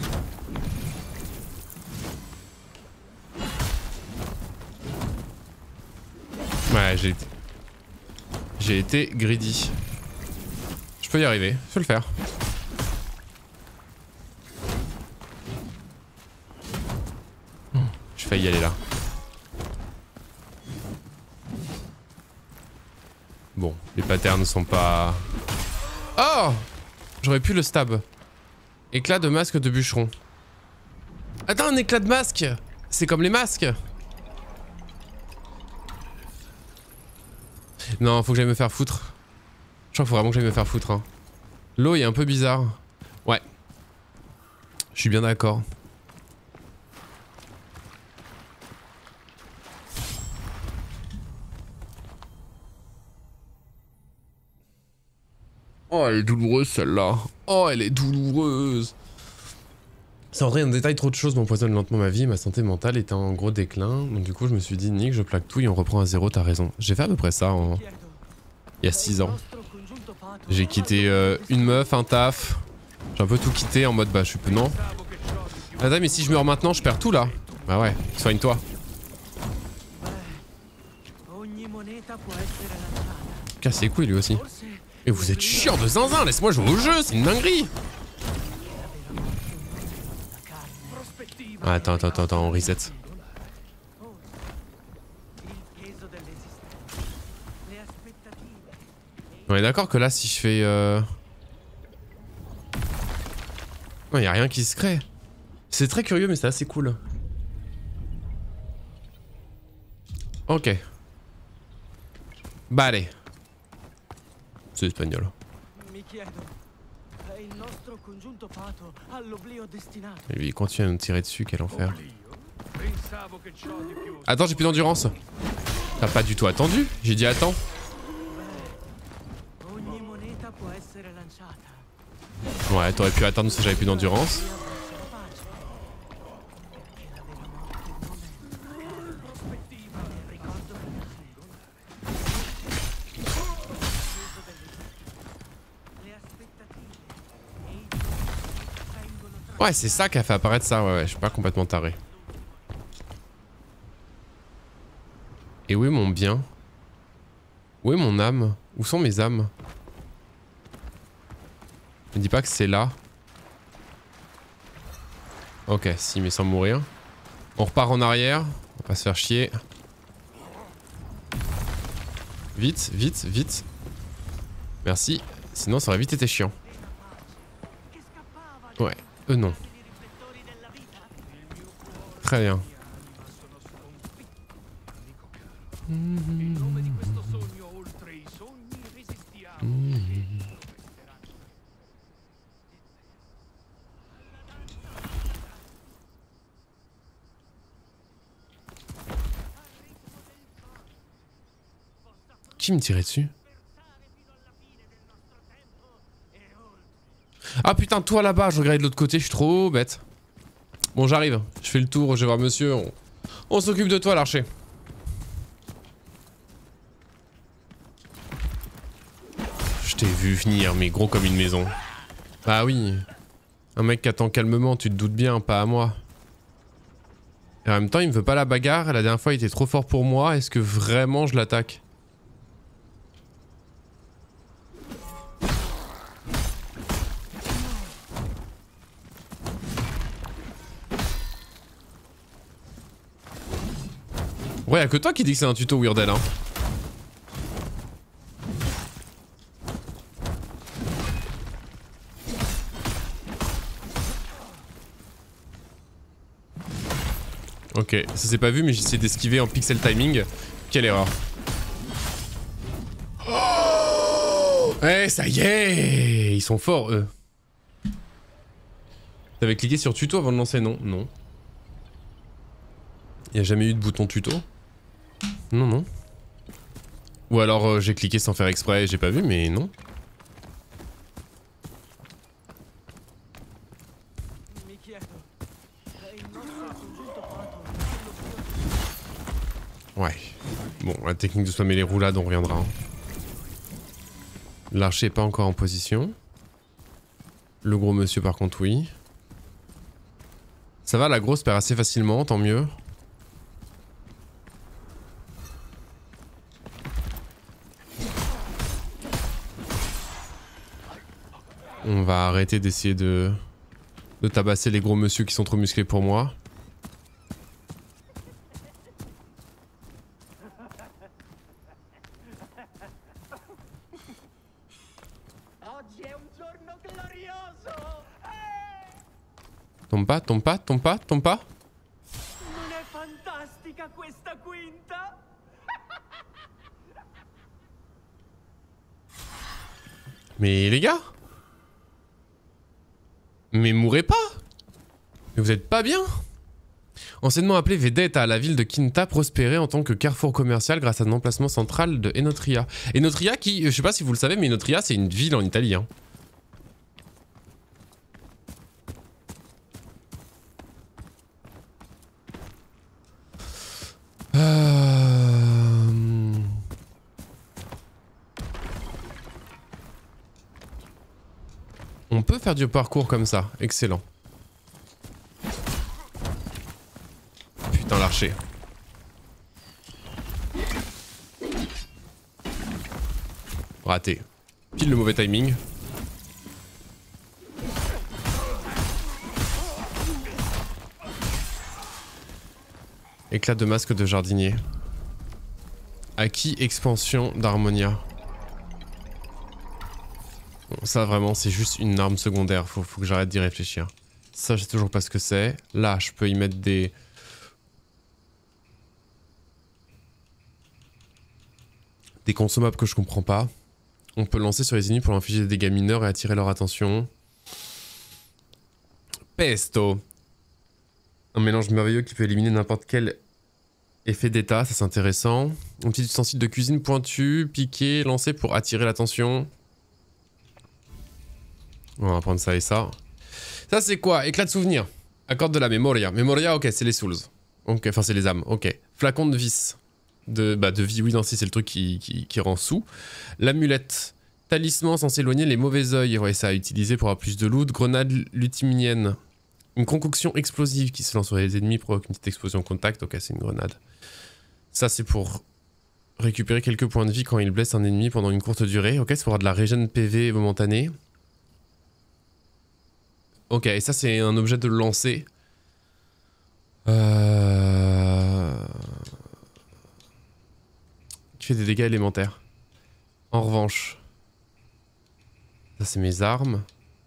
Speaker 1: Ouais, j'ai été... J'ai été greedy. Je peux y arriver, je peux le faire. Je failli y aller là. Bon, les patterns sont pas... Oh! J'aurais pu le stab. Éclat de masque de bûcheron. Attends, un éclat de masque! C'est comme les masques! Non, faut que j'aille me faire foutre. Je crois qu'il faut vraiment que j'aille me faire foutre. Hein. L'eau est un peu bizarre. Ouais. Je suis bien d'accord. Oh, elle est douloureuse celle-là. Oh, elle est douloureuse. Sans rien de détail, trop de choses m'empoisonnent lentement ma vie. Ma santé mentale était en gros déclin. Donc du coup, je me suis dit, Nick, je plaque tout et on reprend à zéro, t'as raison. J'ai fait à peu près ça en... il y a six ans. J'ai quitté euh, une meuf, un taf. J'ai un peu tout quitté en mode, bah je suis peu non. Attends, mais si je meurs maintenant, je perds tout là. Bah ouais, soigne-toi. Casse les couilles lui aussi. Mais vous êtes chiant de zinzin, laisse-moi jouer au jeu, c'est une dinguerie. Ah, attends, attends, attends, attends, on reset. On est d'accord que là, si je fais... Euh... Non, y a rien qui se crée. C'est très curieux, mais c'est assez cool. Ok. Bah allez. C'est espagnol. Et lui, il continue à nous tirer dessus, quel enfer. Attends, j'ai plus d'endurance. T'as pas du tout attendu? J'ai dit attends. Ouais, t'aurais pu attendre si j'avais plus d'endurance. Ouais, c'est ça qui a fait apparaître ça, ouais, ouais, je suis pas complètement taré. Et où est mon bien? Où est mon âme? Où sont mes âmes? Me dis pas que c'est là. Ok, si, mais sans mourir. On repart en arrière. On va pas se faire chier. Vite, vite, vite. Merci. Sinon, ça aurait vite été chiant. Ouais, eux non. Très bien. Mmh. Qui me tirait dessus? Ah putain, toi là-bas, je regarde de l'autre côté, je suis trop bête. Bon, j'arrive, je fais le tour, je vais voir monsieur. On, on s'occupe de toi, l'archer. Je t'ai vu venir, mais gros comme une maison. Bah oui. Un mec qui attend calmement, tu te doutes bien, pas à moi. Et en même temps, il me veut pas la bagarre. La dernière fois, il était trop fort pour moi. Est-ce que vraiment je l'attaque? Ouais, y'a que toi qui dis que c'est un tuto Weirdel, hein. Ok, ça s'est pas vu, mais j'essaie d'esquiver en pixel timing. Quelle erreur. Oh eh, ça y est, ils sont forts, eux. T'avais cliqué sur tuto avant de lancer? Non, non. Y'a jamais eu de bouton tuto? Non, non. Ou alors euh, j'ai cliqué sans faire exprès et j'ai pas vu, mais non. Ouais. Bon, la technique de spammer les roulades, on reviendra. Hein. L'archer est pas encore en position. Le gros monsieur, par contre, oui. Ça va, la grosse perd assez facilement, tant mieux. On va arrêter d'essayer de... de tabasser les gros monsieur qui sont trop musclés pour moi. Tombe pas, tombe pas, tombe pas, tombe pas.
Speaker 3: Non è fantastica questa quinta?
Speaker 1: Mais les gars? Mais mourrez pas! Mais vous êtes pas bien? Anciennement appelé Vedetta, la ville de Quinta prospérait en tant que carrefour commercial grâce à un emplacement central de Enotria. Enotria qui, je sais pas si vous le savez, mais Enotria c'est une ville en Italie. Hein. Euh... On peut faire du parcours comme ça, excellent. Putain l'archer. Raté. Pile le mauvais timing. Éclat de masque de jardinier. Acquis expansion d'Harmonia. Bon, ça vraiment c'est juste une arme secondaire, faut, faut que j'arrête d'y réfléchir. Ça je sais toujours pas ce que c'est. Là je peux y mettre des... Des consommables que je comprends pas. On peut lancer sur les ennemis pour infliger des dégâts mineurs et attirer leur attention. Pesto. Un mélange merveilleux qui peut éliminer n'importe quel effet d'état, ça c'est intéressant. Un petit ustensile de cuisine pointu, piqué, lancé pour attirer l'attention. On va prendre ça et ça. Ça c'est quoi? Éclat de souvenir. Accorde de la Memoria. Memoria, ok, c'est les souls. Ok, enfin c'est les âmes, ok. Flacon de vis. De, bah, de vie, oui, non, si c'est le truc qui, qui, qui rend sous. L'amulette. Talisman censé éloigner les mauvais oeils. Ouais, ça à utiliser pour avoir plus de loot. Grenade lutiminienne. Une concoction explosive qui se lance sur les ennemis provoque une petite explosion contact. Ok, c'est une grenade. Ça, c'est pour récupérer quelques points de vie quand il blesse un ennemi pendant une courte durée. Ok, c'est pour avoir de la régène P V momentanée. Ok, et ça, c'est un objet de lancer. Euh... Qui fait des dégâts élémentaires. En revanche, ça, c'est mes armes.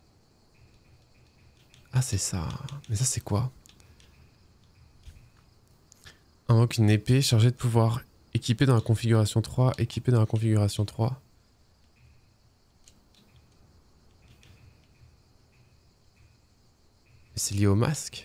Speaker 1: Ah, c'est ça. Mais ça, c'est quoi? Invoque une épée chargée de pouvoir. Équipée dans la configuration trois. Équipée dans la configuration trois. C'est lié au masque.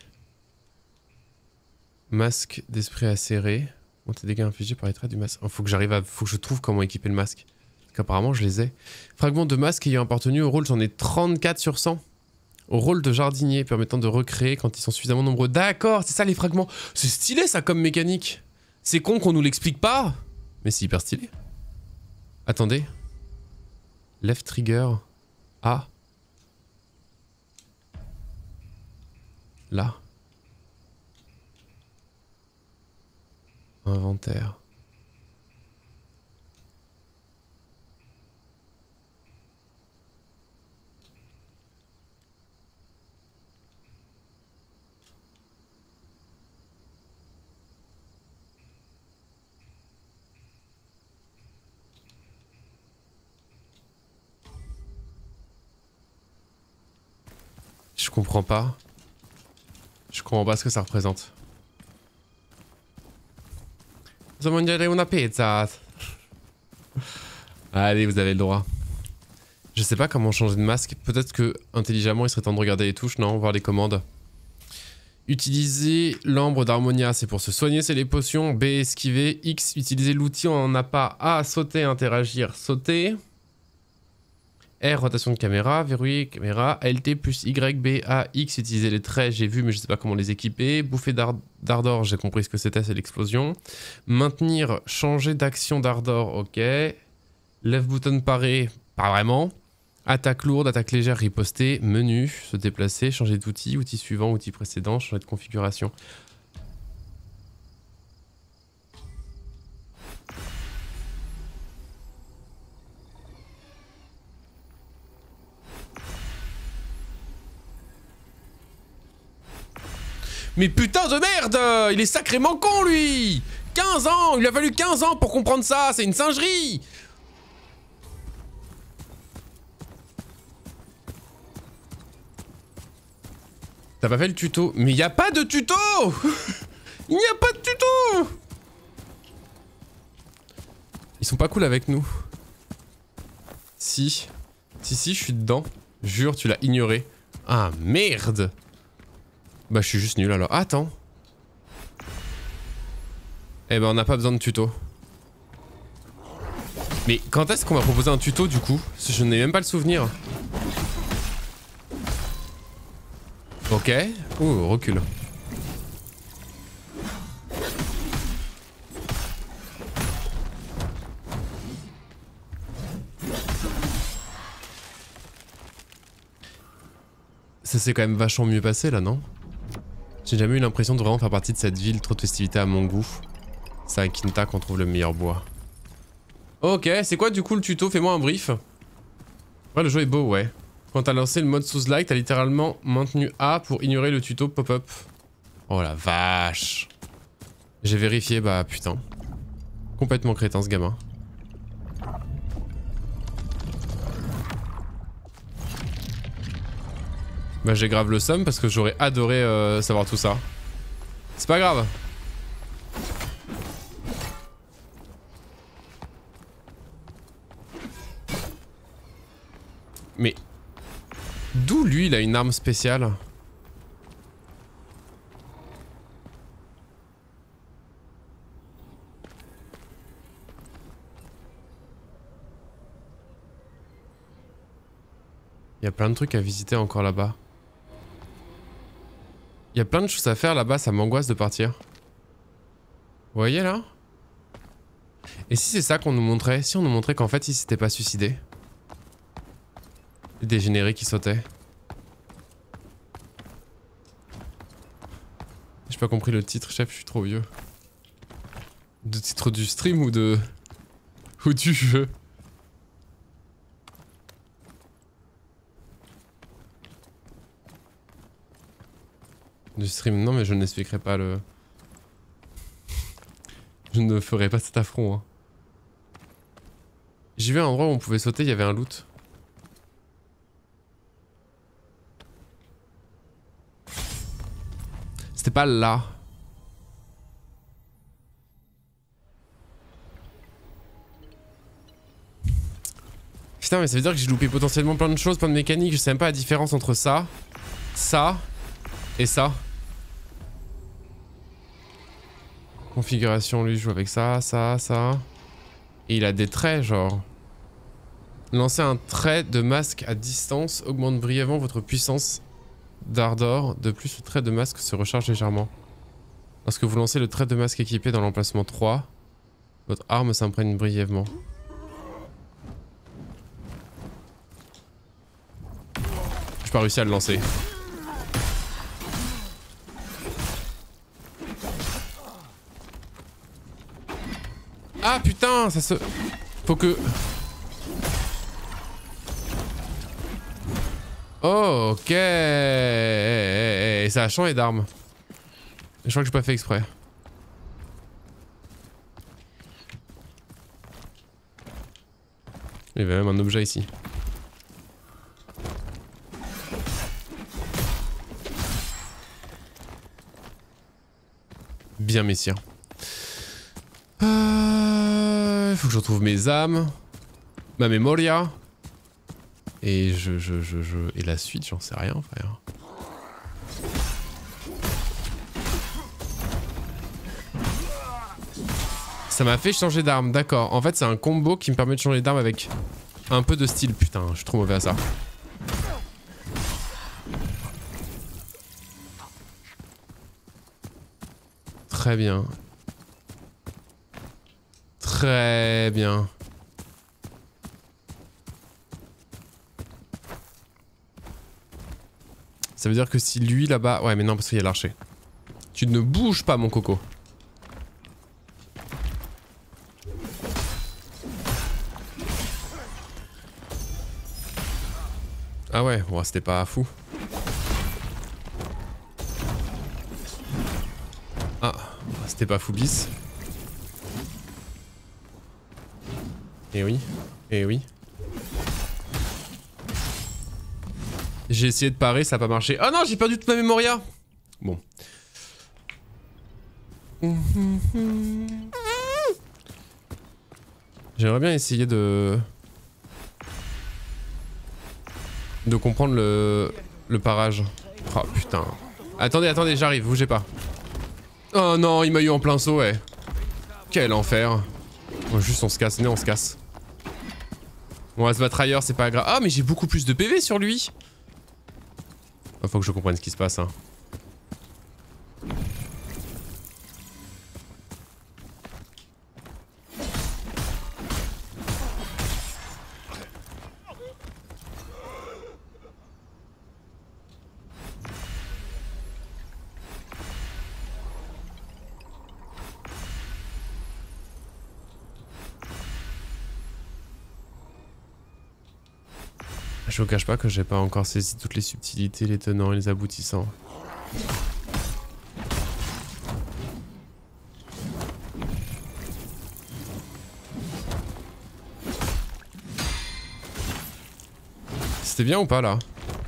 Speaker 1: Masque d'esprit acéré. Monter dégâts infligés par les traits du masque. Oh, faut que j'arrive à. Faut que je trouve comment équiper le masque. Parce qu'apparemment, je les ai. Fragment de masque ayant appartenu au rôle, j'en ai trente-quatre sur cent. Au rôle de jardinier permettant de recréer quand ils sont suffisamment nombreux. D'accord, c'est ça les fragments. C'est stylé ça comme mécanique. C'est con qu'on nous l'explique pas. Mais c'est hyper stylé. Attendez. Left trigger. A. Là. Inventaire. Je comprends pas. Je comprends pas ce que ça représente. Vous mangerez una pizza. Allez, vous avez le droit. Je sais pas comment changer de masque. Peut-être que intelligemment il serait temps de regarder les touches, non? Voir les commandes. Utiliser l'ambre d'harmonia, c'est pour se soigner, c'est les potions. B, esquiver. X, utiliser l'outil, on en a pas. A, sauter, interagir, sauter. R, rotation de caméra, verrouiller caméra, L T plus Y, B, A, X, utiliser les traits, j'ai vu mais je sais pas comment les équiper. Bouffer d'ardor, j'ai compris ce que c'était, c'est l'explosion. Maintenir, changer d'action d'ardor, ok. Left button parer, pas vraiment. Attaque lourde, attaque légère, riposter, menu, se déplacer, changer d'outil, outil suivant, outil précédent, changer de configuration. Mais putain de merde! Il est sacrément con, lui! quinze ans! Il lui a fallu quinze ans pour comprendre ça! C'est une singerie! T'as pas fait le tuto? Mais il y a pas de tuto! Il n'y a pas de tuto! Ils sont pas cool avec nous. Si. Si, si, je suis dedans. Jure, tu l'as ignoré. Ah, merde! Bah je suis juste nul alors. Ah, attends. Eh ben on n'a pas besoin de tuto. Mais quand est-ce qu'on va proposer un tuto du coup? Je n'ai même pas le souvenir. Ok. Ouh, recule. Ça s'est quand même vachement mieux passé là, non? J'ai jamais eu l'impression de vraiment faire partie de cette ville, trop de festivités à mon goût. C'est à Quinta qu'on trouve le meilleur bois. Ok, c'est quoi du coup le tuto? Fais-moi un brief. Ouais, le jeu est beau, ouais. Quand t'as lancé le mode sous like, t'as littéralement maintenu A pour ignorer le tuto pop-up. Oh la vache. J'ai vérifié, bah putain. Complètement crétin ce gamin. Bah j'ai grave le seum parce que j'aurais adoré euh, savoir tout ça. C'est pas grave. Mais d'où lui il a une arme spéciale? Il y a plein de trucs à visiter encore là-bas. Il y a plein de choses à faire là-bas, ça m'angoisse de partir. Vous voyez là? Et si c'est ça qu'on nous montrait? Si on nous montrait qu'en fait il s'était pas suicidé? Des génériques qui sautaient. pas compris le titre, chef, je suis trop vieux. Le titre du stream ou de... ou du jeu? Du stream, non mais je n'expliquerai pas le... Je ne ferai pas cet affront. Hein. J'ai vu un endroit où on pouvait sauter, il y avait un loot. C'était pas là. Putain mais ça veut dire que j'ai loupé potentiellement plein de choses, plein de mécaniques. Je sais même pas la différence entre ça, ça et ça. Configuration, lui je joue avec ça, ça, ça. Et il a des traits genre. Lancer un trait de masque à distance augmente brièvement votre puissance d'ardor. De plus, le trait de masque se recharge légèrement. Lorsque vous lancez le trait de masque équipé dans l'emplacement trois, votre arme s'imprègne brièvement. J'ai pas réussi à le lancer. Ah putain, ça se... Faut que... Oh, ok. Et ça a changé d'arme. Je crois que j'ai pas fait exprès. Il y avait même un objet ici. Bien, messieurs. Euh, faut que je retrouve mes âmes. Ma memoria. Et je, je, je, je... Et la suite, j'en sais rien, frère. Ça m'a fait changer d'arme, d'accord. En fait, c'est un combo qui me permet de changer d'arme avec un peu de style. Putain, je suis trop mauvais à ça. Très bien. Très bien. Ça veut dire que si lui là-bas... Ouais mais non parce qu'il y a l'archer. Tu ne bouges pas mon coco. Ah ouais, bon, c'était pas fou. Ah, c'était pas fou bis. Eh oui, eh oui. J'ai essayé de parer, ça a pas marché. Oh non, j'ai perdu toute ma mémoria. Bon. J'aimerais bien essayer de... de comprendre le... le parage. Oh putain. Attendez, attendez, j'arrive, bougez pas. Oh non, il m'a eu en plein saut, ouais. Quel enfer. Bon, juste on se casse, venez, on se casse. On va se battre ailleurs, c'est pas grave. Ah, mais j'ai beaucoup plus de P V sur lui. Oh, faut que je comprenne ce qui se passe, hein. Je vous cache pas que j'ai pas encore saisi toutes les subtilités, les tenants et les aboutissants. C'était bien ou pas là?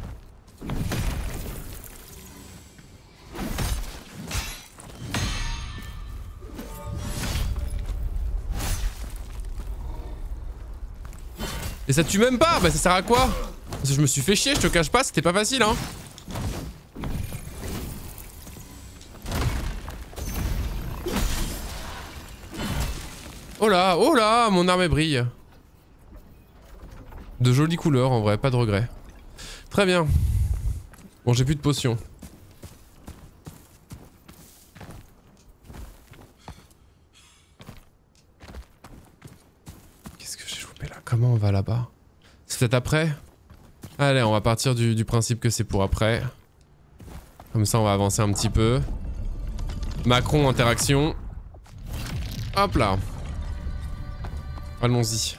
Speaker 1: Et ça tue même pas? Bah ça sert à quoi? Parce que je me suis fait chier, je te cache pas, c'était pas facile hein. Oh là, oh là, mon arme brille. De jolies couleurs en vrai, pas de regret. Très bien. Bon, j'ai plus de potions. Qu'est-ce que j'ai loupé là? Comment on va là-bas? C'est peut-être après? Allez, on va partir du, du principe que c'est pour après. Comme ça, on va avancer un petit peu. Macron, interaction. Hop là. Allons-y.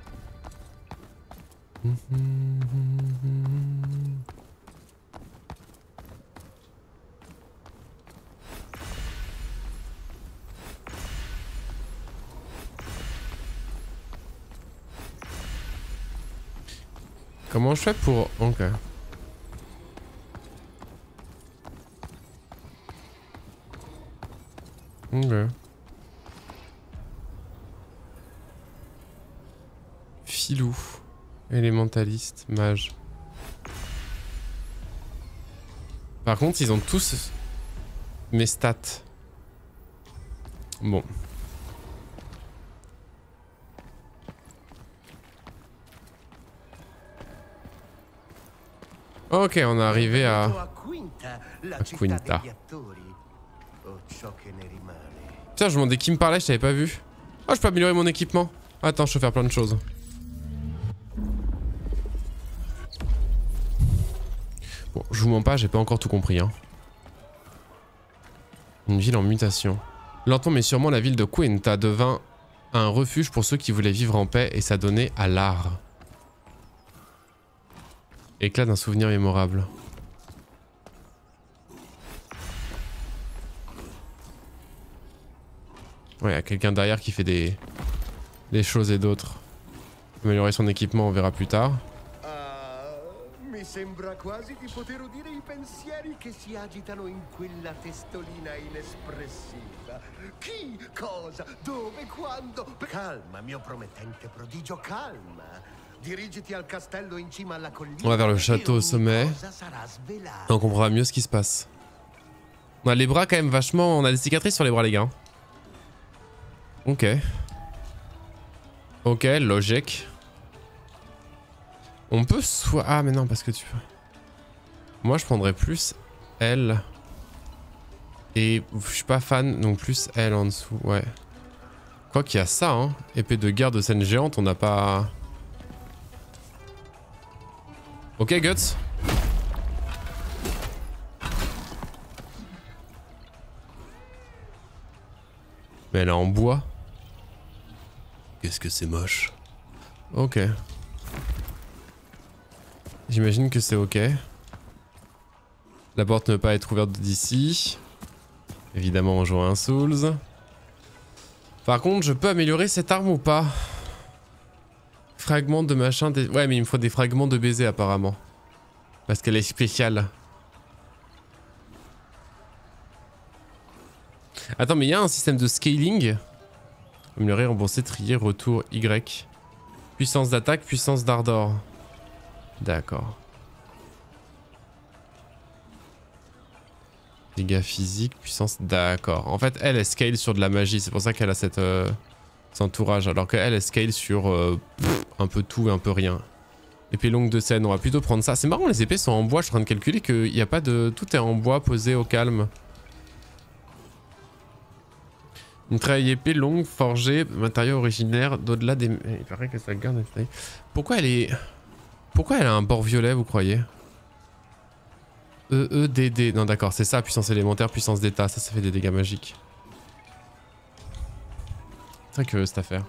Speaker 1: Comment je fais pour... Ok. Ok. Filou. Élémentaliste. Mage. Par contre, ils ont tous mes stats. Bon. Ok, on est arrivé à... à Quinta. Putain, je me demandais qui me parlait, je t'avais pas vu. Oh, je peux améliorer mon équipement. Attends, je peux faire plein de choses. Bon, je vous mens pas, j'ai pas encore tout compris. Hein. Une ville en mutation. Lentement mais sûrement, la ville de Quinta devint un refuge pour ceux qui voulaient vivre en paix et s'adonner à l'art. Éclat d'un souvenir mémorable. Ouais, il y a quelqu'un derrière qui fait des, des choses et d'autres. Améliorer son équipement, on verra plus tard.
Speaker 2: Mi sembra quasi di poter udire i pensieri che si agitano in quella testolina inespressiva. Chi, cosa, dove, quando? Calma, mio promettente prodigio, calma. Dirigiti al castello in cima alla collina.
Speaker 1: On va vers le château au sommet. On comprendra mieux ce qui se passe. On a les bras quand même vachement... On a des cicatrices sur les bras les gars. Ok. Ok, logique. On peut soit... Ah mais non parce que tu peux... Moi je prendrais plus elle. Et je suis pas fan donc plus elle en dessous, ouais. Quoi qu'il y a ça hein. Épée de guerre de scène géante, on n'a pas... Ok Guts. Mais elle est en bois. Qu'est-ce que c'est moche. Ok. J'imagine que c'est ok. La porte ne peut pas être ouverte d'ici. Évidemment on joue à un Souls. Par contre je peux améliorer cette arme ou pas? Fragments de machin... Des... Ouais mais il me faut des fragments de baiser apparemment. Parce qu'elle est spéciale. Attends mais il y a un système de scaling. Améliorer, rembourser, trier, retour Y. Puissance d'attaque, puissance d'ardor. D'accord. Dégâts physiques, puissance... D'accord. En fait elle, elle scale sur de la magie. C'est pour ça qu'elle a cette... Euh... cet entourage. Alors qu'elle, elle scale sur euh, pff, un peu tout et un peu rien. Épée longue de scène, on va plutôt prendre ça. C'est marrant, les épées sont en bois. Je suis en train de calculer qu'il n'y a pas de... Tout est en bois posé au calme. Une treille épée longue, forgée, matériau originaire d'au-delà des... Il paraît que ça garde... Pourquoi elle est... Pourquoi elle a un bord violet, vous croyez? E E D D. Non d'accord, c'est ça, puissance élémentaire, puissance d'état. Ça, ça fait des dégâts magiques. Très curieux cette affaire.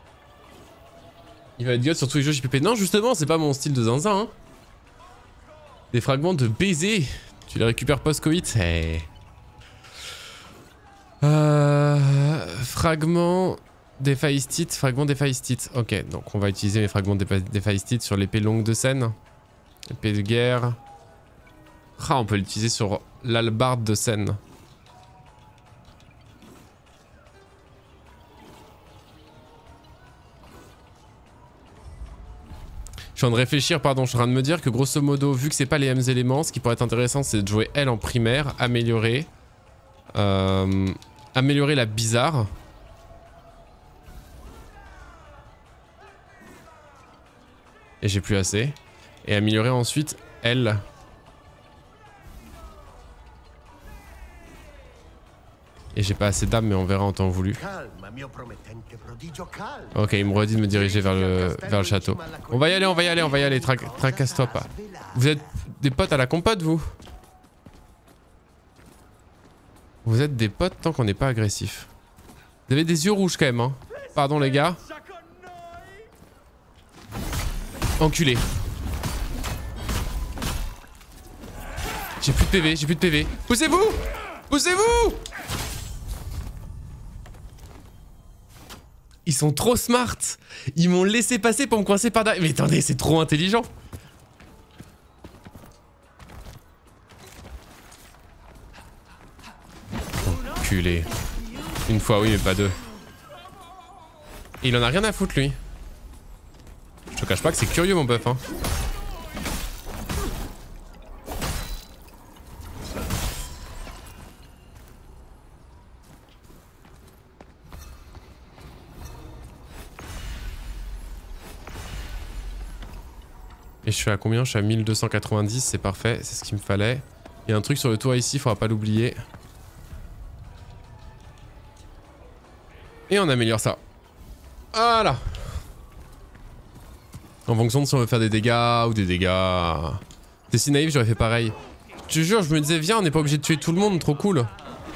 Speaker 1: Il va être god sur tous les jeux J P P. Non justement c'est pas mon style de zinzin hein. Des fragments de baiser. Tu les récupères post-Covid. Hey. Euh... Fragments d'éphaïstite. Fragments d'éphaïstite. Ok donc on va utiliser mes fragments d'éphaïstite sur l'épée longue de scène. Épée de guerre. Ah on peut l'utiliser sur l'albarde de scène. Je suis en train de réfléchir, pardon, je suis en train de me dire que grosso modo, vu que c'est pas les mêmes éléments, ce qui pourrait être intéressant, c'est de jouer elle en primaire, améliorer. Euh, améliorer la bizarre. Et j'ai plus assez. Et améliorer ensuite elle. Et j'ai pas assez d'âme, mais on verra en temps voulu. Ok, il me redit de me diriger vers le, vers le château. On va y aller, on va y aller, on va y aller, Tra tracasse-toi pas. Vous êtes des potes à la compote, vous? Vous êtes des potes tant qu'on n'est pas agressif. Vous avez des yeux rouges quand même, hein. Pardon les gars. Enculé. J'ai plus de P V, j'ai plus de P V. Poussez-vous! Poussez-vous! Ils sont trop smart. Ils m'ont laissé passer pour me coincer par derrière. Mais attendez, c'est trop intelligent. Enculé. Une fois oui mais pas deux. Il en a rien à foutre lui. Je te cache pas que c'est curieux mon buff hein. Et je suis à combien? Je suis à mille deux cent quatre-vingt-dix, c'est parfait, c'est ce qu'il me fallait. Il y a un truc sur le toit ici, faudra pas l'oublier. Et on améliore ça. Voilà. En fonction de si on veut faire des dégâts ou des dégâts... T'es si naïf, j'aurais fait pareil. Je te jure, je me disais, viens, on n'est pas obligé de tuer tout le monde, trop cool.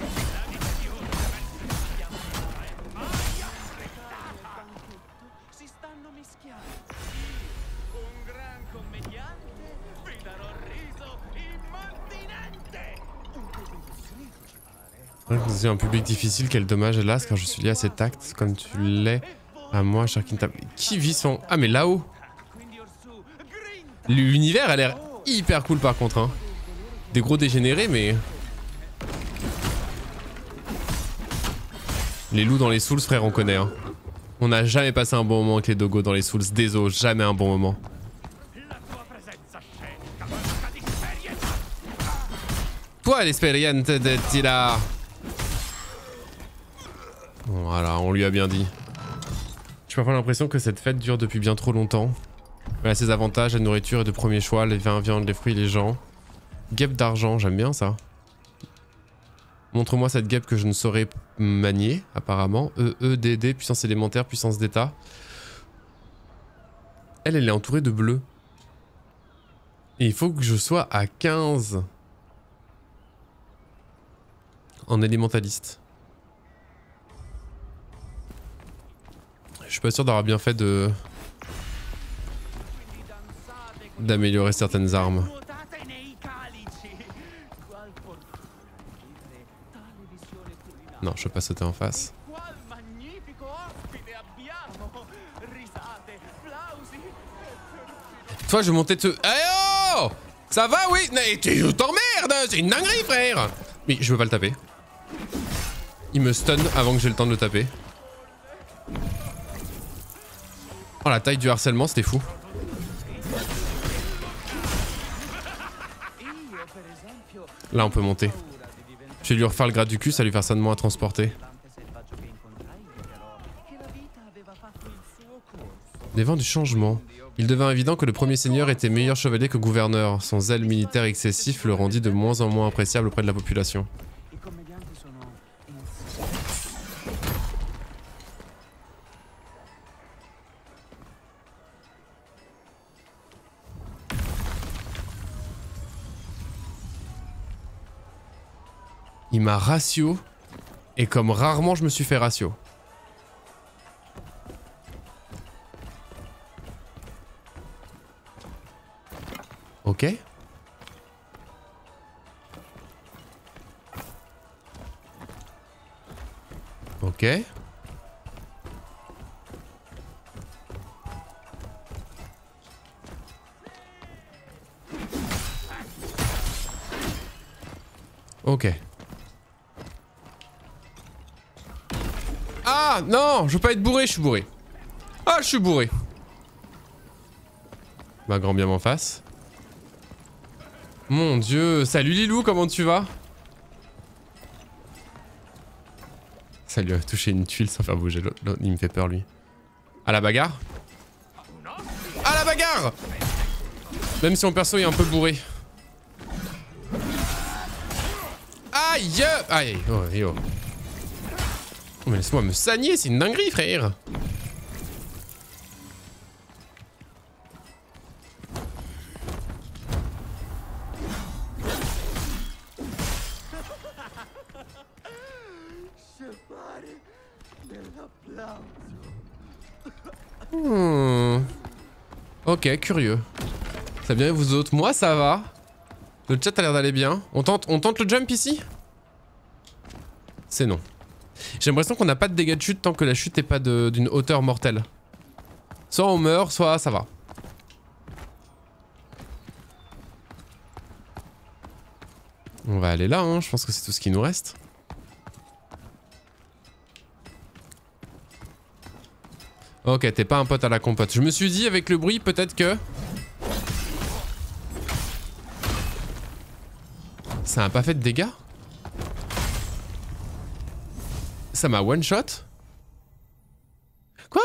Speaker 1: C'est un public difficile, quel dommage hélas car je suis lié à cet acte comme tu l'es à moi, Sharkinta. Qui vit son... Ah mais là-haut. L'univers a l'air hyper cool par contre hein. Des gros dégénérés mais... Les loups dans les Souls frère on connaît hein. On n'a jamais passé un bon moment avec les dogos dans les Souls. Désolé, jamais un bon moment. Toi l'expérience de Tila. Voilà, on lui a bien dit. J'ai parfois l'impression que cette fête dure depuis bien trop longtemps. Elle a ses avantages, la nourriture est de premier choix, les vins, viande, les fruits, les gens. Guêpe d'argent, j'aime bien ça. Montre-moi cette guêpe que je ne saurais manier, apparemment. E, E, D, D, puissance élémentaire, puissance d'état. Elle, elle est entourée de bleu. Et il faut que je sois à quinze. En élémentaliste. Je suis pas sûr d'avoir bien fait de... d'améliorer certaines armes. Non, je peux pas sauter en face. Toi, je montais te... Eh oh! Ça va, oui? Tu t'emmerdes! C'est une dinguerie, frère! Mais je veux pas le taper. Il me stun avant que j'ai le temps de le taper. Oh la taille du harcèlement, c'était fou. Là on peut monter. Je vais lui refaire le grade du cul, ça lui faire ça de moins à transporter. Des vents du changement. Il devint évident que le premier seigneur était meilleur chevalier que gouverneur. Son zèle militaire excessif le rendit de moins en moins appréciable auprès de la population. Il m'a ratio. Et comme rarement je me suis fait ratio. Ok. Ok. Ok. Ah non, je veux pas être bourré, je suis bourré. Ah, je suis bourré. Bah, grand bien m'en face. Mon dieu, salut Lilou, comment tu vas? Ça lui a touché une tuile sans faire bouger l'autre, il me fait peur lui. À la bagarre? À la bagarre! Même si mon perso est un peu bourré. Aïe! Aïe, oh, oh. Mais laisse-moi me sagner, c'est une dinguerie, frère. Hmm. Ok, curieux. Ça vient vous autres? Moi, ça va. Le chat a l'air d'aller bien. On tente, on tente le jump ici? C'est non. J'ai l'impression qu'on n'a pas de dégâts de chute tant que la chute n'est pas d'une hauteur mortelle. Soit on meurt, soit ça va. On va aller là, hein. Je pense que c'est tout ce qui nous reste. Ok, t'es pas un pote à la compote. Je me suis dit avec le bruit, peut-être que... Ça n'a pas fait de dégâts? Ça m'a one shot? Quoi?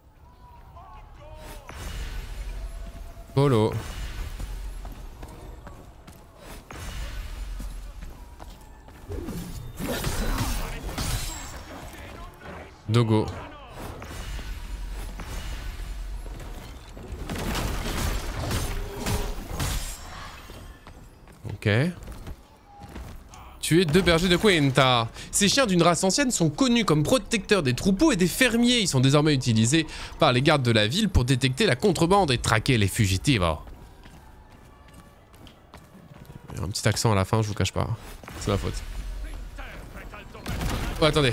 Speaker 1: Polo. Dogo. Ok. Tuer deux bergers de Quinta. Ces chiens d'une race ancienne sont connus comme protecteurs des troupeaux et des fermiers. Ils sont désormais utilisés par les gardes de la ville pour détecter la contrebande et traquer les fugitifs. Il y a un petit accent à la fin, je vous cache pas. C'est ma faute. Oh, attendez.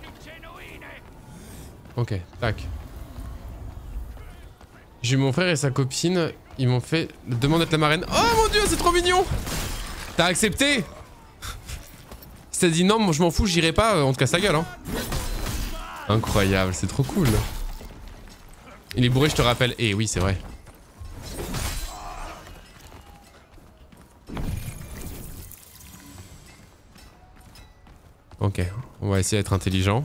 Speaker 1: Ok, tac. J'ai eu mon frère et sa copine. Ils m'ont fait demande d'être la marraine. Oh mon dieu, c'est trop mignon! T'as accepté? T'as dit non, moi je m'en fous, j'irai pas, on te casse la gueule, hein. Incroyable, c'est trop cool. Il est bourré, je te rappelle. Eh oui, c'est vrai. Ok, on va essayer d'être intelligent.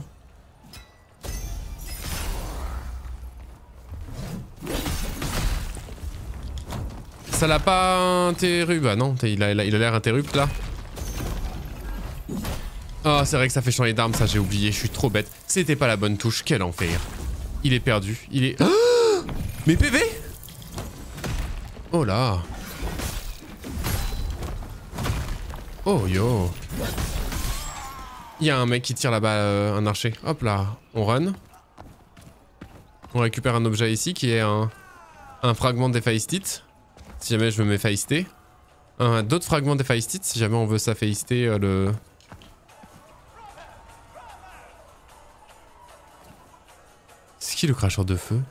Speaker 1: Ça l'a pas interrupté. Bah non, il a l'air il a interrupté là. Oh, c'est vrai que ça fait changer d'arme, ça j'ai oublié, je suis trop bête. C'était pas la bonne touche, quel enfer. Il est perdu, il est... Oh, mes P V. Oh là. Oh yo. Il y a un mec qui tire là-bas, euh, un archer. Hop là, on run. On récupère un objet ici qui est un, un fragment d'Ephaistit. Si jamais je veux m'Ephaister. Un d'autres fragments d'Ephaistit si jamais on veut s'Ephaister euh, le... C'est qui le cracheur de feu?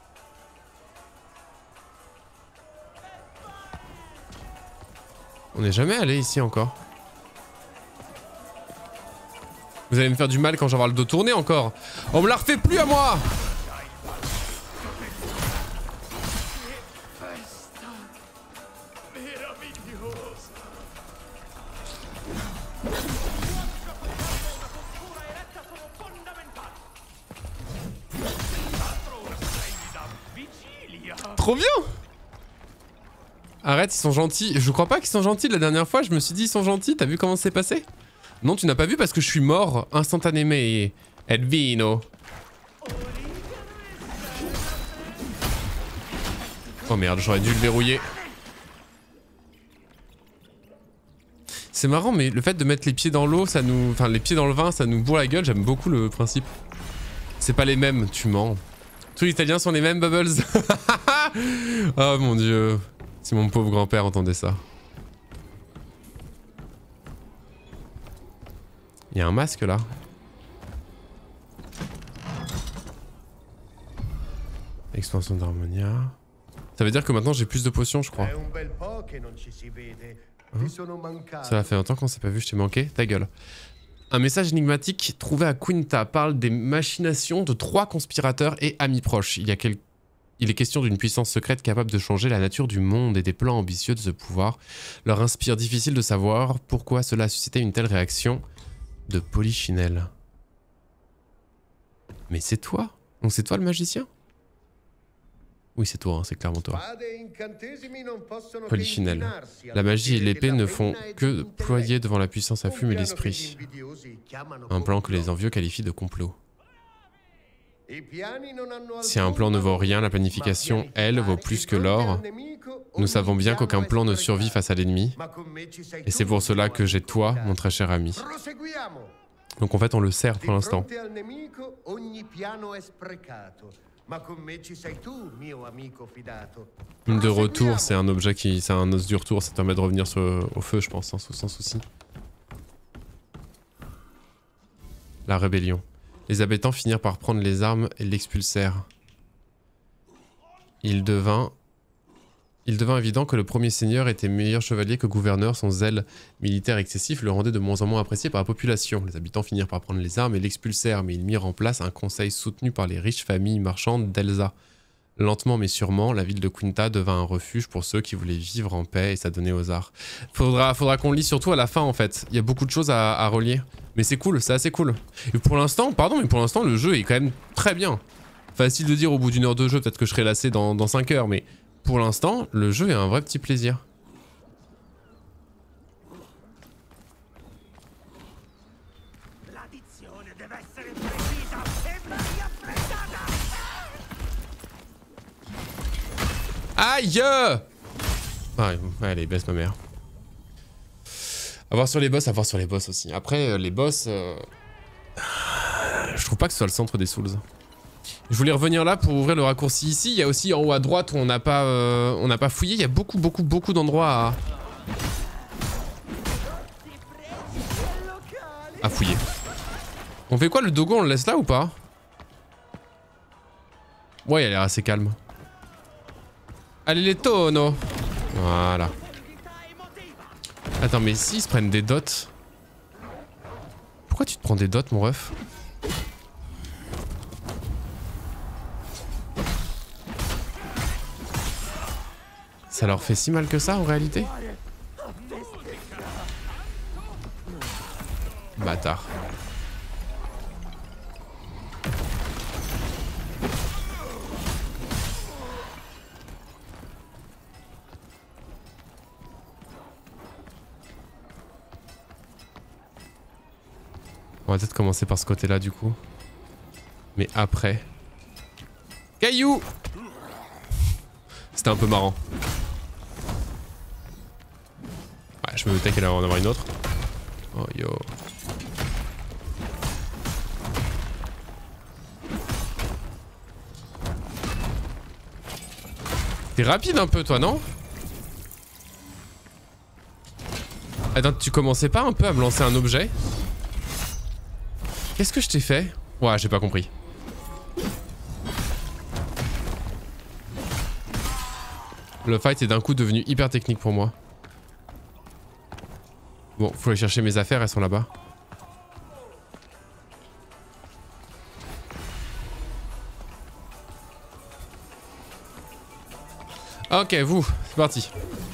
Speaker 1: On n'est jamais allé ici encore. Vous allez me faire du mal quand j'aurai le dos tourné encore. On me la refait plus à moi! Trop bien! Arrête, ils sont gentils. Je crois pas qu'ils sont gentils. La dernière fois, je me suis dit ils sont gentils. T'as vu comment c'est passé? Non, tu n'as pas vu parce que je suis mort instantanément. Elvino. Oh merde, j'aurais dû le verrouiller. C'est marrant, mais le fait de mettre les pieds dans l'eau, ça nous... Enfin, les pieds dans le vin, ça nous bourre la gueule. J'aime beaucoup le principe. C'est pas les mêmes, tu mens. Tous les Italiens sont les mêmes, Bubbles. Oh mon dieu. Si mon pauvre grand-père entendait ça. Il y a un masque là. Expansion d'Harmonia. Ça veut dire que maintenant j'ai plus de potions, je crois. Hein? Ça fait longtemps qu'on s'est pas vu, je t'ai manqué. Ta gueule. Un message énigmatique trouvé à Quinta parle des machinations de trois conspirateurs et amis proches. Il, y a quel... Il est question d'une puissance secrète capable de changer la nature du monde et des plans ambitieux de ce pouvoir leur inspire difficile de savoir pourquoi cela a suscité une telle réaction de Polichinelle. Mais c'est toi? Donc c'est toi le magicien? Oui, c'est toi, hein, c'est clairement toi. Polichinelle. La magie et l'épée ne font que déployer devant la puissance afflume et l'esprit. Un plan que les envieux qualifient de complot. Si un plan ne vaut rien, la planification, elle, vaut plus que l'or. Nous savons bien qu'aucun plan ne survit face à l'ennemi. Et c'est pour cela que j'ai toi, mon très cher ami. Donc en fait, on le sert pour l'instant.
Speaker 2: ma con me ci sei tu, mio amico fidato.
Speaker 1: De retour, c'est un objet qui... C'est un os du retour, ça te permet de revenir sur, au feu, je pense, sans, sans souci. La rébellion. Les habitants finirent par prendre les armes et l'expulsèrent. Il devint... Il devint évident que le premier seigneur était meilleur chevalier que gouverneur. Son zèle militaire excessif le rendait de moins en moins apprécié par la population. Les habitants finirent par prendre les armes et l'expulsèrent, mais ils mirent en place un conseil soutenu par les riches familles marchandes d'Elsa. Lentement mais sûrement, la ville de Quinta devint un refuge pour ceux qui voulaient vivre en paix et s'adonner aux arts. Faudra, faudra qu'on le lise surtout à la fin en fait. Il y a beaucoup de choses à, à relier. Mais c'est cool, c'est assez cool. Et pour l'instant, pardon, mais pour l'instant, le jeu est quand même très bien. Facile de dire au bout d'une heure de jeu, peut-être que je serai lassé dans, dans cinq heures, mais... Pour l'instant, le jeu est un vrai petit plaisir. Aïe! Ah, allez, baisse ma mère. À voir sur les boss, à voir sur les boss aussi. Après, euh, les boss... Euh... Je trouve pas que ce soit le centre des Souls. Je voulais revenir là pour ouvrir le raccourci ici. Il y a aussi en haut à droite où on n'a pas, euh, on n'a pas fouillé. Il y a beaucoup, beaucoup, beaucoup d'endroits à... à fouiller. On fait quoi, le dogo, on le laisse là ou pas? Ouais, il a l'air assez calme. Allez les tonneaux. Voilà. Attends, mais s'ils se prennent des dots... Pourquoi tu te prends des dots, mon ref? Ça leur fait si mal que ça en réalité? Bâtard. On va peut-être commencer par ce côté-là du coup. Mais après... Caillou! C'était un peu marrant. Ouais, je me doutais qu'elle allait en avoir une autre. Oh yo. T'es rapide un peu toi, non? Attends, tu commençais pas un peu à me lancer un objet? Qu'est-ce que je t'ai fait? Ouais, j'ai pas compris. Le fight est d'un coup devenu hyper technique pour moi. Bon, faut aller chercher mes affaires, elles sont là-bas. Ok, vous, c'est parti.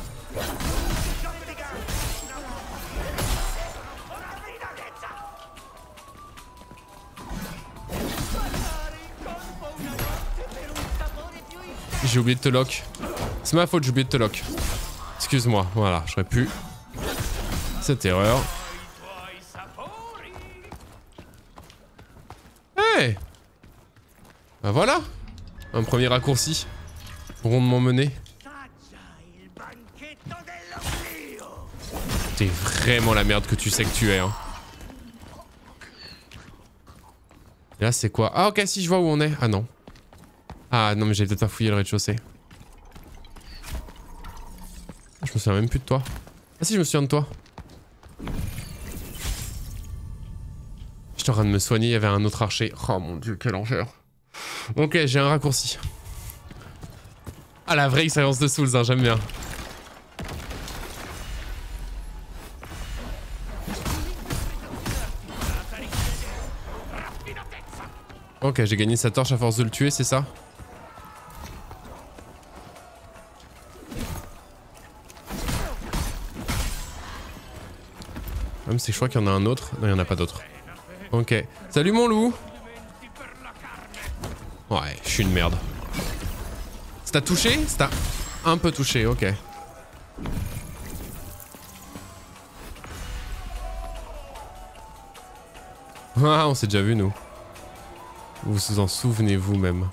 Speaker 1: J'ai oublié de te lock. C'est ma faute, j'ai oublié de te lock. Excuse-moi, voilà, j'aurais pu. Cette erreur. Hey! Bah voilà! Un premier raccourci. Rondement mené. T'es vraiment la merde que tu sais que tu es, hein. Et là, c'est quoi? Ah, ok, si, je vois où on est. Ah non. Ah non, mais j'ai peut-être pas fouillé le rez-de-chaussée. Je me souviens même plus de toi. Ah si, je me souviens de toi. J'étais en train de me soigner, il y avait un autre archer. Oh mon dieu, quel enfer. Ok, j'ai un raccourci. Ah, la vraie expérience de Souls, hein, j'aime bien. Ok, j'ai gagné sa torche à force de le tuer, c'est ça? Même si je crois qu'il y en a un autre. Non, il n'y en a pas d'autre. Ok. Salut mon loup! Ouais, je suis une merde. Ça t'a touché? Ça t'a un peu touché, ok. Ah, on s'est déjà vu, nous. Vous vous en souvenez vous-même.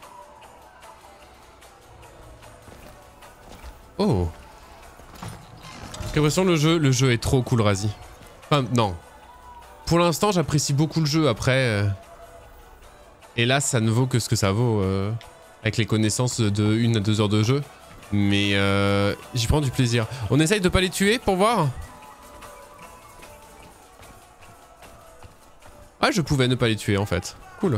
Speaker 1: Oh! J'ai l'impression que le jeu, le jeu est trop cool, Razi. Enfin, non. Pour l'instant, j'apprécie beaucoup le jeu. Après... Euh... Et là, ça ne vaut que ce que ça vaut. Euh... avec les connaissances de une à deux heures de jeu. Mais euh, j'y prends du plaisir. On essaye de pas les tuer pour voir. Ah, je pouvais ne pas les tuer en fait. Cool.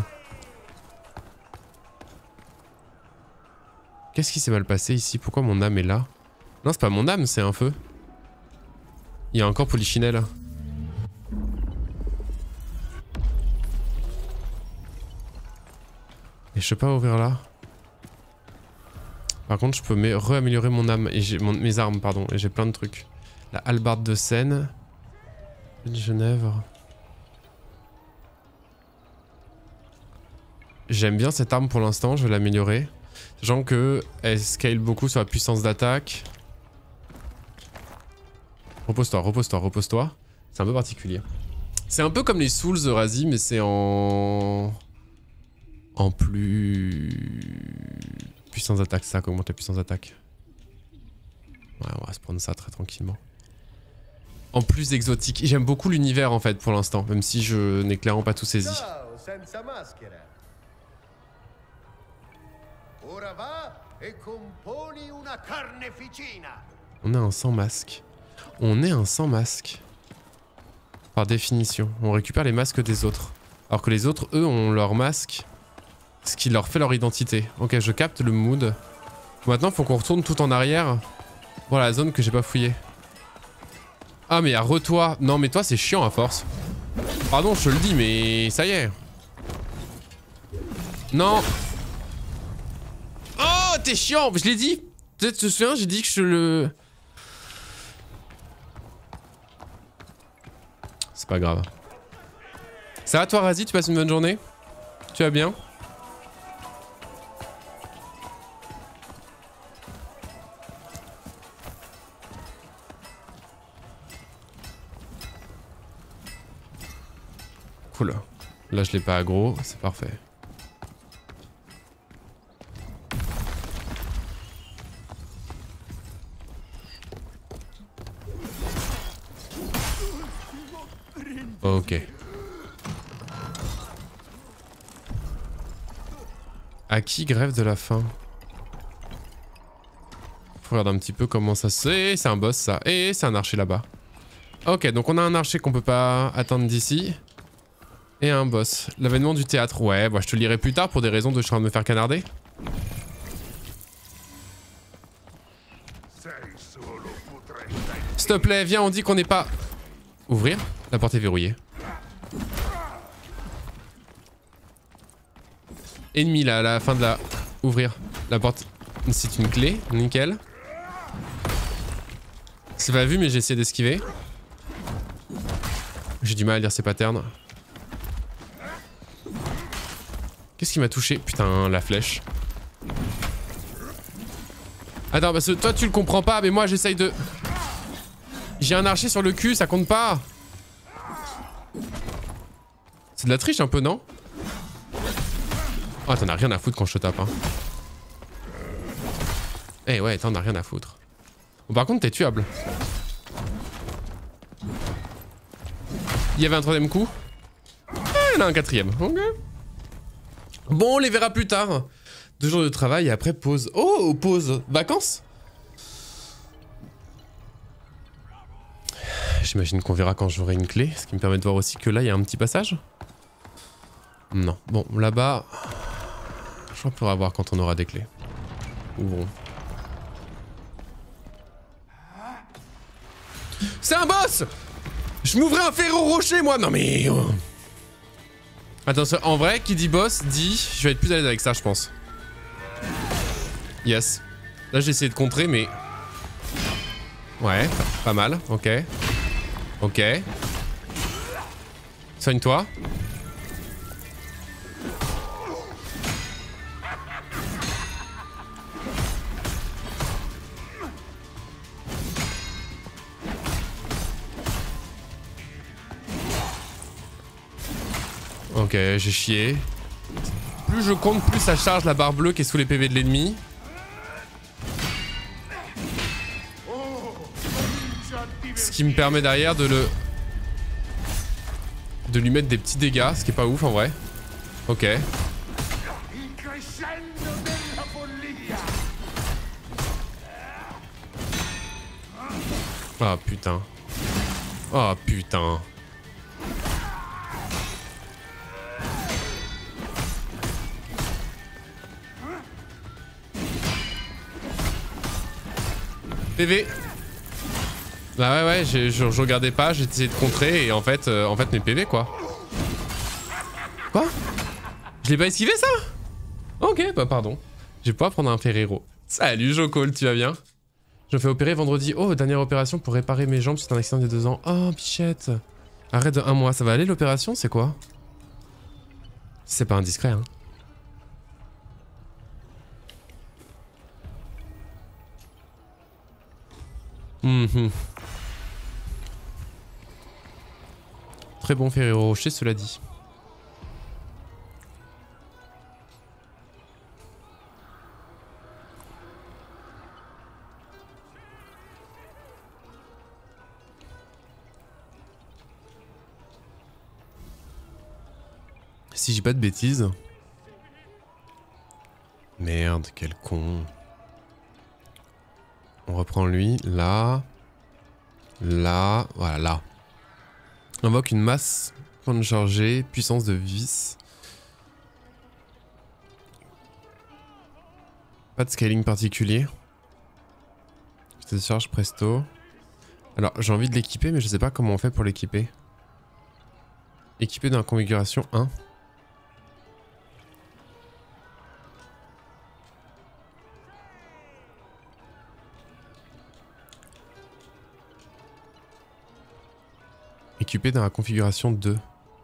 Speaker 1: Qu'est-ce qui s'est mal passé ici? Pourquoi mon âme est là? Non, c'est pas mon âme, c'est un feu. Il y a encore Polichinelle. Et je peux pas ouvrir là. Par contre, je peux re-améliorer mon âme et j'ai mon, mes armes, pardon, et j'ai plein de trucs. La hallebarde de Seine. Genève. J'aime bien cette arme pour l'instant, je vais l'améliorer. Sachant que elle scale beaucoup sur la puissance d'attaque. Repose-toi, repose-toi, repose-toi. C'est un peu particulier. C'est un peu comme les Souls de Razi, mais c'est en... En plus... Puissance d'attaque, ça augmente la puissance d'attaque. Ouais, on va se prendre ça très tranquillement. En plus exotique. J'aime beaucoup l'univers en fait pour l'instant, même si je n'ai clairement pas tout saisi. On est un sans masque. On est un sans masque. Par définition. On récupère les masques des autres. Alors que les autres, eux, ont leur masque. Ce qui leur fait leur identité. Ok, je capte le mood. Maintenant, faut qu'on retourne tout en arrière. Voilà la zone que j'ai pas fouillée. Ah, mais y'a re-toi. Non, mais toi, c'est chiant à force. Pardon, je te le dis, mais ça y est. Non. Oh, t'es chiant. Je l'ai dit. Peut-être tu te souviens, j'ai dit que je le... C'est pas grave. Ça va toi, Razi? Tu passes une bonne journée? Tu vas bien? Cool. Là, je l'ai pas aggro, c'est parfait. Ok. À qui grève de la faim? Faut regarder un petit peu comment ça se... Et c'est un boss ça. Et c'est un archer là-bas. Ok, donc on a un archer qu'on peut pas atteindre d'ici. Et un boss. L'avènement du théâtre. Ouais, bah, je te le lirai plus tard pour des raisons de je suis en train de me faire canarder. S'il te plaît, viens, on dit qu'on n'est pas... Ouvrir? La porte est verrouillée. Ennemi là, à la fin de la... Ouvrir. La porte... C'est une clé. Nickel. C'est pas vu, mais j'ai essayé d'esquiver. J'ai du mal à lire ses patterns. Qu'est-ce qui m'a touché? Putain, la flèche. Attends, parce que toi tu le comprends pas, mais moi j'essaye de... J'ai un archer sur le cul, ça compte pas. C'est de la triche un peu, non? Oh, t'en as rien à foutre quand je te tape, hein. Eh hey, ouais, t'en as rien à foutre. Bon, par contre, t'es tuable. Il y avait un troisième coup. Ah, il y en a un quatrième. Ok. Bon, on les verra plus tard. Deux jours de travail et après pause. Oh, pause. Vacances? J'imagine qu'on verra quand j'aurai une clé. Ce qui me permet de voir aussi que là, il y a un petit passage. Non. Bon, là-bas... Je crois qu'on pourra voir quand on aura des clés. Ouvrons. C'est un boss! Je m'ouvrais un ferro rocher, moi! Non mais... Oh. Attends, en vrai, qui dit boss, dit... Je vais être plus à l'aise avec ça, je pense. Yes. Là, j'ai essayé de contrer, mais... Ouais, pas mal. Ok. Ok. Soigne-toi. Ok, j'ai chié. Plus je compte, plus ça charge la barre bleue qui est sous les P V de l'ennemi. Ce qui me permet derrière de le... de lui mettre des petits dégâts, ce qui est pas ouf en vrai. Ok. Oh putain. Oh putain. P V. Bah ouais ouais, je, je, je regardais pas, j'ai essayé de contrer et en fait, euh, en fait mes P V quoi. Quoi? Je l'ai pas esquivé ça? Ok, bah pardon. Je vais pouvoir prendre un Ferrero. Salut Jocol, tu vas bien? Je me fais opérer vendredi. Oh, dernière opération pour réparer mes jambes suite à un accident il y a deux ans. Oh, bichette. Arrête de un mois, ça va aller l'opération? C'est quoi? C'est pas indiscret, hein. Mmh. Très bon Ferrero Rocher, cela dit. Si j'ai pas de bêtises. Merde, quel con. On reprend lui, là. Là, voilà, là. Invoque une masse, point de chargé, puissance de vis. Pas de scaling particulier. Putain de charge presto. Alors, j'ai envie de l'équiper, mais je sais pas comment on fait pour l'équiper. Équipé dans la configuration un. Équipé dans la configuration deux.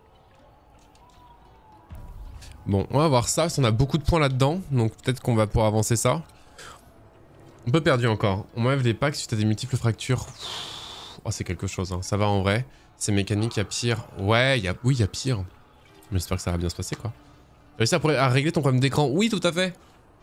Speaker 1: Bon, on va voir ça, parce qu'on a beaucoup de points là-dedans, donc peut-être qu'on va pouvoir avancer ça. Un peu perdu encore. On m'enlève des packs suite à des multiples fractures. Oh, c'est quelque chose, hein. Ça va en vrai. C'est mécanique, il y a pire. Ouais, y a... oui, il y a pire. Mais j'espère que ça va bien se passer, quoi. Réussir à, à régler ton problème d'écran? Oui, tout à fait.